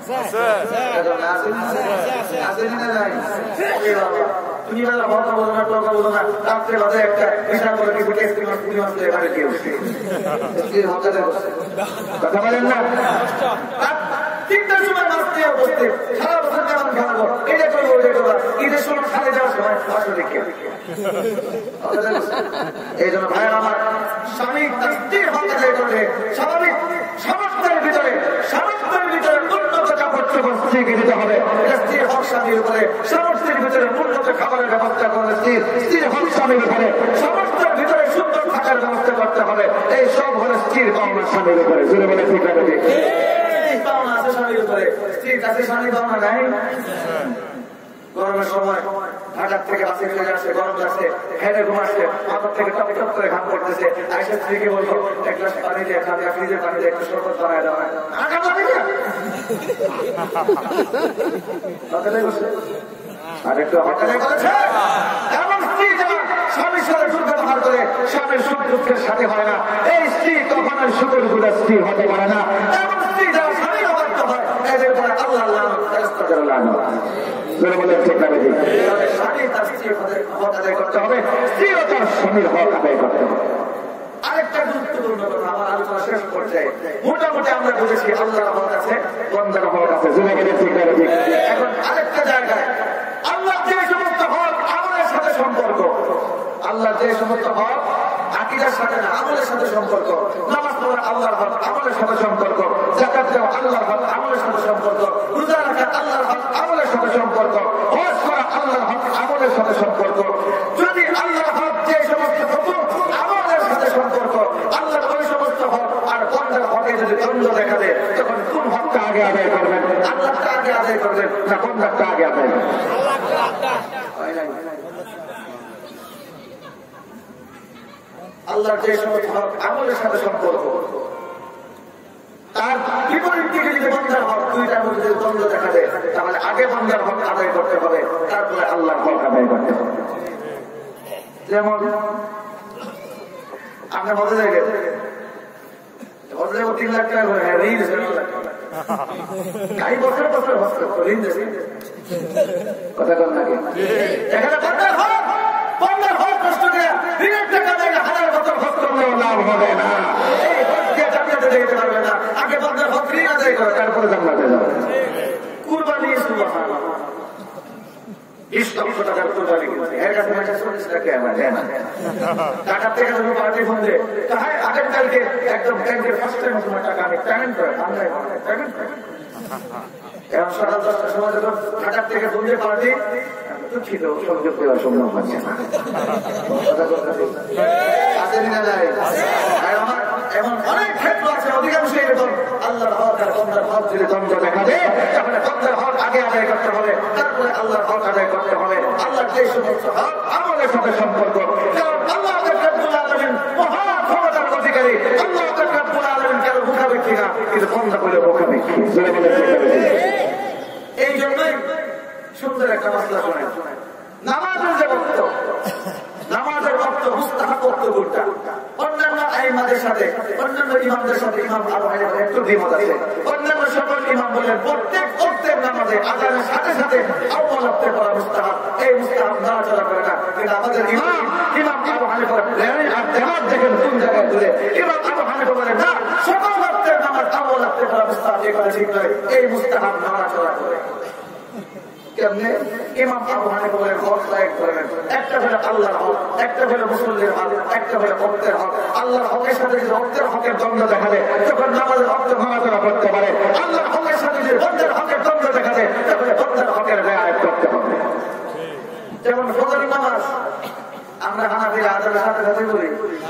তুমি বেলা হক বলো না, টকা বলো না, রাত্রে বাজে একটা হিসাব করে কিছু এখানে কেউ কথা বলেন না। তিনটার সময় মাছতে উপস্থিত, সারা বছর কেমন খাওয়াবো, এটা করবো ওইটা করবো, ঈদের সময় খালি যাওয়ার সময় আসলে দেখে। এই জন্য ভাইয়ের আমার স্বামী তার স্ত্রীর হক আদায় করবে, স্বাভাবিক সমস্তের ভিতরে সমস্তের ভিতরে উন্নত কাপড় চোপড় স্ত্রীকে দিতে হবে। স্ত্রীর হক স্বামীর উপরে, সমস্তের ভিতরে উন্নত খাবারের ব্যবস্থা করবে স্ত্রীর, স্ত্রীর হক স্বামীর উপরে, সমস্তের ভিতরে সুন্দর থাকার ব্যবস্থা করতে হবে। এই সব হলো স্ত্রীর পাওনা স্বামীর উপরে। জুড়ে বলে ঠিক আছে, পাওনা আছে স্বামীর উপরে, স্ত্রীর কাছে স্বামী পাওনা নাই। গরমের সময় ঢাকার থেকে বাসে চলে আসে, গরম লাগছে, হেঁটে ঘুমাচ্ছে, মাথার থেকে টপ টপ করে ঘাম পড়তেছে, আইসা স্ত্রীকে বলবো এক গ্লাস পানি দিয়ে খাবে, ফ্রিজের পানি দিয়ে একটু শরবত বানায় দেওয়া হয়, আর একটু হকালে করেছে। এমন স্ত্রী যারা স্বামীর সাথে দুর্ব্যবহার করে স্বামীর সুখ দুঃখের সাথে হয় না, এই স্ত্রী কখনো সুখের গুলা স্ত্রী হতে পারে না। এমন স্ত্রী যারা স্বামীর অবাধ্য হয়, এদের পরে আল্লাহ আল্লাহ স্বামী তার স্ত্রীর হক আদায় করতে হবে, স্ত্রীও তার স্বামীর হক আদায় করতে হবে। আরেকটা গুরুত্বপূর্ণ কথা আমার আলোচনা শেষ করছে, মোটামুটি আমরা বুঝেছি আল্লাহর হক আছে, বন্দার হক আছে। এখন আরেকটা জায়গায় আল্লাহ যে সমস্ত হক আমলের সাথে সম্পর্ক, আল্লাহ যে সমস্ত হক আকীদার সাথে না আমলের সাথে সম্পর্ক, নামাজ পড়া আল্লাহর হক আমলের সাথে সম্পর্ক, যাকাত দেওয়া আল্লাহর হক আমলের সাথে সম্পর্ক, রোজা রাখা আল্লাহর হক আমলের সাথে সম্পর্ক, হজ করা আল্লাহর হক আমলের সাথে সম্পর্ক। যদি আল্লাহর হক যে সমস্ত হুকুম আমলের সাথে সম্পর্ক, আল্লাহর ওই সমস্ত হক আর বন্দার হকে যদি দ্বন্দ্ব দেখা দেয়, তখন কোন হকটা আগে আদায় করবেন? আল্লাহটা আগে আদায় করবেন না বন্দারটা আগে আদায় করবেন? আল্লাহর যে সমস্ত হক আমলের সাথে সম্পর্ক, তার বিপরীত দিকে যদি বন্দার হক দুইটার মধ্যে যদি দ্বন্দ্ব দেখা দেয়, তাহলে আগে বন্দার হক আদায় করতে হবে, তারপরে আল্লাহর হক আদায় করতে হবে। যেমন আমরা মজা জায়গায় তিন লাখ টাকা করে ঋণ গাড়ি বছর বছর হস্ত ঋণ দেবে কথা কর নাকি? এখানে বন্দার হক বন্দার হক কষ্ট করে ঋণের টাকা দেয় হাজার বছর হস্ত করলেও লাভ হবে না। এই হককে জান্নাতে যেতে পারবে না, আগে বন্দার হক ঋণ আদায় করে তারপরে জান্নাতে যাবে। কুরবানি সুবহানাল্লাহ বিশ লক্ষ টাকার কুরবানি কিনছে, এর কাছে মাসে চল্লিশ টাকা আমার দেয় না। টাকার থেকে যখন পার্টি ফোন দেয়, তাহলে আগের কালকে একদম ব্যাংকের ফার্স্ট টাইম সময় টাকা আমি পেমেন্ট করে বাংলায় পেমেন্ট করে এখন সকাল দশটার সময় যখন ঢাকার থেকে ফোন দিয়ে পার্টি দুঃখিত সংযোগ দেওয়া সম্ভব হচ্ছে না। এমন অনেক ক্ষেত্র আছে, অধিকাংশ এরকম আল্লাহর হক আর বন্দার হক যদি দ্বন্দ্ব দেখা দেয়, তাহলে বন্দার হক আগে আদায় করতে হবে, তারপরে আল্লাহর হক আদায় করতে হবে। আল্লাহর যে সমস্ত হক আমলের সাথে সম্পর্ক, কারণ আল্লাহ রাব্বুল আলামিন মহা ক্ষমতার অধিকারী, আল্লাহ রাব্বুল আলামিন কারো মুখাপেক্ষী না, কিন্তু বন্দা বলে মুখাপেক্ষী। এই জন্যই সুন্দর একটা মাসলা শোনেন, নামাজের যে বক্ত, নামাজের বক্ত মুস্তাহাব উক্তটা অন্যান্য আইমাদের সাথে অন্যান্য ইমামদের সাথে ইমাম আবু হানিফা একটু দ্বিমত আছে। অন্যান্য সকল ইমাম বলেন প্রত্যেক ওয়াক্তের নামাজে আযানের সাথে সাথে আউয়াল ওয়াক্তে পড়া মুস্তাহাব, এই মুস্তাহাব নাড়াচাড়া করে না। কিন্তু আমাদের ইমাম ইমাম আবু হানিফা আর জামাত দেখেন কোন জায়গায় দূরে, ইমাম আবু হানিফা বলেন না সকল ওয়াক্তের নামাজ আউয়াল ওয়াক্তে পড়া মুস্তাহাব, এগুলো ঠিক নয়, এই মুস্তাহাব নাড়াচাড়া করে। কেমনে? ইমাম আবু হানিফা বলেন হক লায়ক করেন, একটা হলো আল্লাহর হক, একটা হলো মুসল্লির হক, একটা হলো ভক্তের হক। আল্লাহর হকের সাথে যদি ভক্তের হকের দ্বন্দ্ব দেখা দেয় তখন নামাজের হককে নাড়াচাড়া করতে পারে। আল্লাহর হকের সাথে যদি ভক্তের হকের দ্বন্দ্ব দেখা দেয় তখন ভক্তের হকের রেয়াত করতে হবে। যেমন ফজর নামাজ আমরা হানাফিরা আযানের সাথে সাথে করি,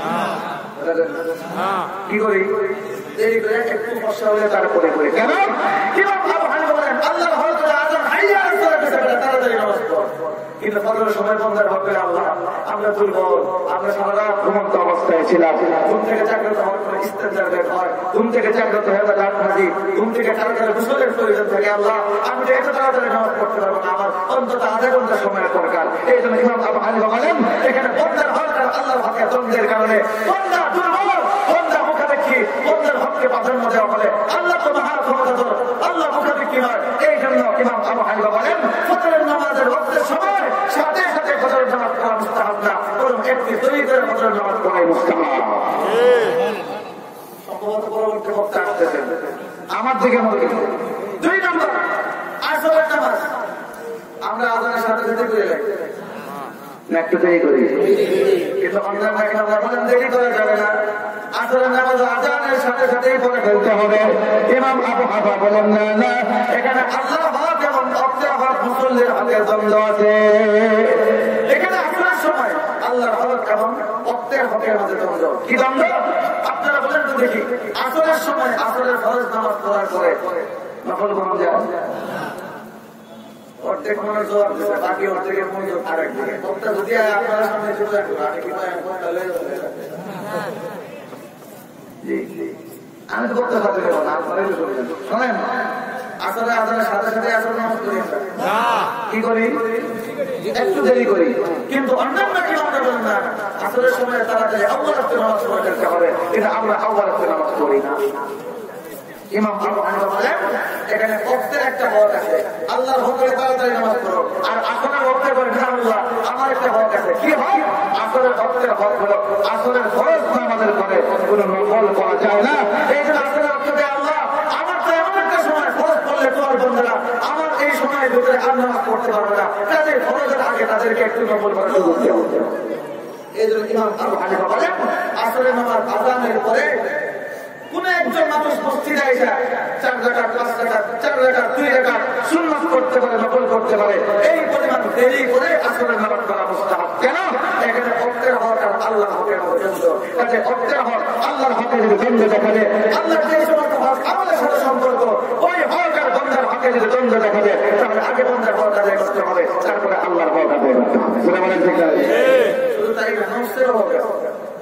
কি করি? দেরি করে একটু কষ্ট হলে তারপরে করি। কেন? ইমাম আবু হানিফা বলেন আল্লাহর হক হলো আযান হাইয়া আলাস সালাত, তাড়াতাড়ি নামাজ পড়। কিন্তু ফজরের সময় বন্দার হক হলো আল্লাহ, আমরা দুর্বল, আমরা সারা রাত ঘুমন্ত অবস্থায় ছিলাম, ঘুম থেকে জাগ্রত হওয়ার পরে ইস্তেনজার বের হয়, ঘুম থেকে জাগ্রত হয়ে যায় রাত ভাজি, ঘুম থেকে তাড়াতাড়ি গোসলের প্রয়োজন থাকে। আল্লাহ আমি তো এত তাড়াতাড়ি নামাজ পড়তে পারবো না, আমার অন্তত আধা ঘন্টা সময়ের দরকার। এই জন্য ইমাম আবু হানিফা বলেন এখানে বন্দার হক আর আল্লাহর হকের দ্বন্দ্বের কারণে বন্দা দুর্বল, বন্দা মুখাপেক্ষী, বন্দার হককে প্রাধান্য দেওয়া হলে আল্লাহ তো মহা ক্ষমতাধর, আল্লাহ মুখাপেক্ষী নয়। এই জন্য ইমাম আবু হানিফা বলেন ফজরের নামাজের ওয়াক্তের সময় সাথে সাথে ফজরের নামাজ পড়া মুস্তাহাব না, বরং একটি তৈরি করে ফজরের নামাজ পড়াই মুস্তাহাব। সম্ভবত পরবর্তী বক্তা আসতেছেন আমার দিকে মনে করি। দুই নম্বর আসরের নামাজ আমরা আযানের সাথে সাথে করে যাই না, একটু দেরি করি, কিন্তু অন্যান্য ইমামরা বলেন দেরি করা যাবে না, আসরের নামাজ আযানের সাথে সাথেই পড়ে ফেলতে হবে। ইমাম আবু হানিফা বলেন না না, এখানে আল্লাহর হক এবং ভক্তের হক মুসল্লির হকের দ্বন্দ্ব আছে। এখানে আসরের সময় আল্লাহর হক এবং ভক্তের হকের মাঝে দ্বন্দ্ব। কি দ্বন্দ্ব? আপনারা বলেন তো দেখি, আসরের সময় আসরের ফরজ নামাজ পড়ার পরে নফল কোন যায়? অর্ধেক মানুষ জবাব দিচ্ছে, বাকি অর্ধেকের মনোযোগ আরেক দিকে। বক্তা যদি আপনার সামনে চলে আসবে আমি কি আমি তো বক্তা সাথে দেবো না, আপনারাই তো শুনছেন। শোনেন, আসলে আজানের সাথে সাথে আসলে নামাজ করি আমরা, কি করি? একটু দেরি করি। কিন্তু অন্যান্য ইমামরা বলেন না আসলের সময় তাড়াতাড়ি আউয়াল ওয়াক্তে নামাজ পড়ে ফেলতে হবে, কিন্তু আমরা আউয়াল ওয়াক্তে নামাজ পড়ি না। ইমাম আবু হানিফা বলেন এখানে ওয়াক্তের একটা হক আছে, আল্লাহর হকে তাড়াতাড়ি নামাজ পড়ো, আর আসরের ওয়াক্তে বলেন না আল্লাহ আমার একটা হক আছে। কি হক? আসরের ওয়াক্তের হক হলো আসরের ফরজ নামাজের পরে কোনো নফল পড়া যায় না। এই জন্য আসরের ওয়াক্তে আল্লাহ আমার তো এমন একটা সময় ফরজ পড়লে তোমার বন্ধুরা আমার এই সময়ের ভিতরে আর নামাজ পড়তে পারবে না, তাদের ফরজের আগে তাদেরকে একটু নফল করার সুযোগ দেওয়া। এই জন্য ইমাম আবু হানিফা বলেন আসরের নামাজ আযানের পরে কোন একজন মানুষ মসজিদে এসে চার রাকাত, পাঁচ রাকাত, চার রাকাত, দুই রাকাত সুন্নাত করতে পারে, নফল করতে পারে, এই পরিমাণ দেরি করে আসরের নামাজ পড়া মুস্তাহাব। কেন? এখানে ভক্তের হক আর আল্লাহর হকের মধ্যে দ্বন্দ্ব। কাজে ভক্তের হক আল্লাহর হকের যদি দ্বন্দ্ব দেখা দেয়, আল্লাহর যে সমস্ত হক আমাদের সাথে সম্পর্ক, ওই হক আর বন্দার হকে যদি দ্বন্দ্ব দেখা দেয় তাহলে আগে বন্দার হক আদায় করতে হবে, তারপরে আল্লাহর হক আদায় করতে হবে। সেটা বলেন ঠিক না? শুধু তাই না, নফসেরও হক আছে।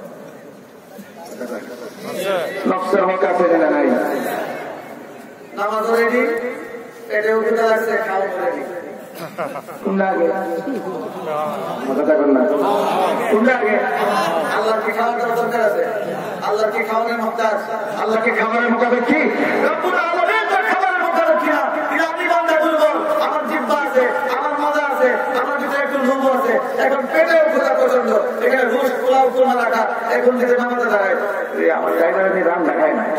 নফসের হক আছে না নাই? নামাজ রেডি, পেটে উঠে লাগছে, খাওয়া রেডি, কোনটা আগে? কথা বল না, কোনটা আগে? আল্লাহকে খাওয়ানোর দরকার আছে, আল্লাহকে খাওয়ানোর মহতাজ, আল্লাহকে খাবারের মোকাবেক কি? রব্বুল আলামিন তার খাবারের মোকাবেক কিনা? তিনি আপনি বান্দা দুর্বল, আমার জিহ্বা আছে, আমার মজা আছে, আমার ভিতরে একটু লোভ আছে, এখন পেটেও ক্ষুধা প্রচন্ড, এখানে রোজ পোলাও কোনা রাখা, এখন যদি নামাজে দাঁড়ায় আমার ড্রাইভারের নিয়ে রান দেখায় না,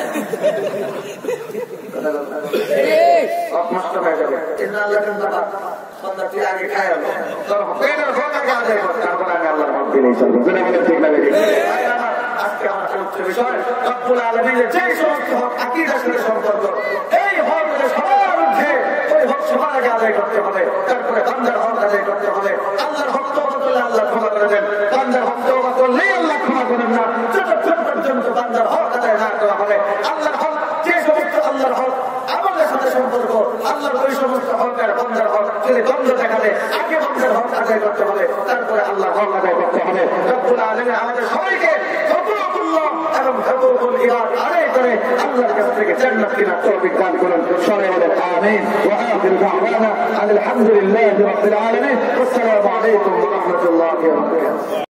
নষ্ট হয়ে যাবে। আল্লাহ কিন্তু তুই আগে খায় তোর পেটের ভোগ আগে আদায় কর, তারপরে আমি আল্লাহর হক দিলেই চলবে। ঠিক না? আজকে আমার চলছে বিষয় রব্বুল আলামিনের যে সমস্ত হক আকীদার সাথে সম্পর্ক, এই হক সবার ঊর্ধ্বে, ওই হক সবার আগে আদায় করতে হবে, তারপরে বান্দার হক আদায় করতে হবে। আল্লাহর হক তওবা করলে আল্লাহ ক্ষমা করে দেন, বান্দার হক তওবা করলে আল্লাহ ক্ষমা করেন না যতক্ষণ পর্যন্ত বান্দার হক আদায় না করা হবে। আল্লাহর হক যে সমস্ত আল্লাহর হক আমাদের সাথে সম্পর্ক, আল্লাহর ওই সমস্ত হক আর বান্দার হক যদি দ্বন্দ্ব দেখা দেয় আগে বান্দার হক আদায় করতে হবে, তারপরে আল্লাহর হক আদায় করতে হবে। রব্বুল আলামিন আমাদের সবাইকে হুকুকুল্লাহ এবং হুকুকুল ইবাদ আদায় করে আল্লাহর কাছ থেকে জান্নাত কেনার তৌফিক দান করুন। সবাই বলেন আমিন। ওয়া আখিরু দাওয়ানা আলহামদুলিল্লাহি রাব্বিল আলামিন। আসসালামু আলাইকুম ওয়া রাহমাতুল্লাহি ওয়া বারাকাতুহু।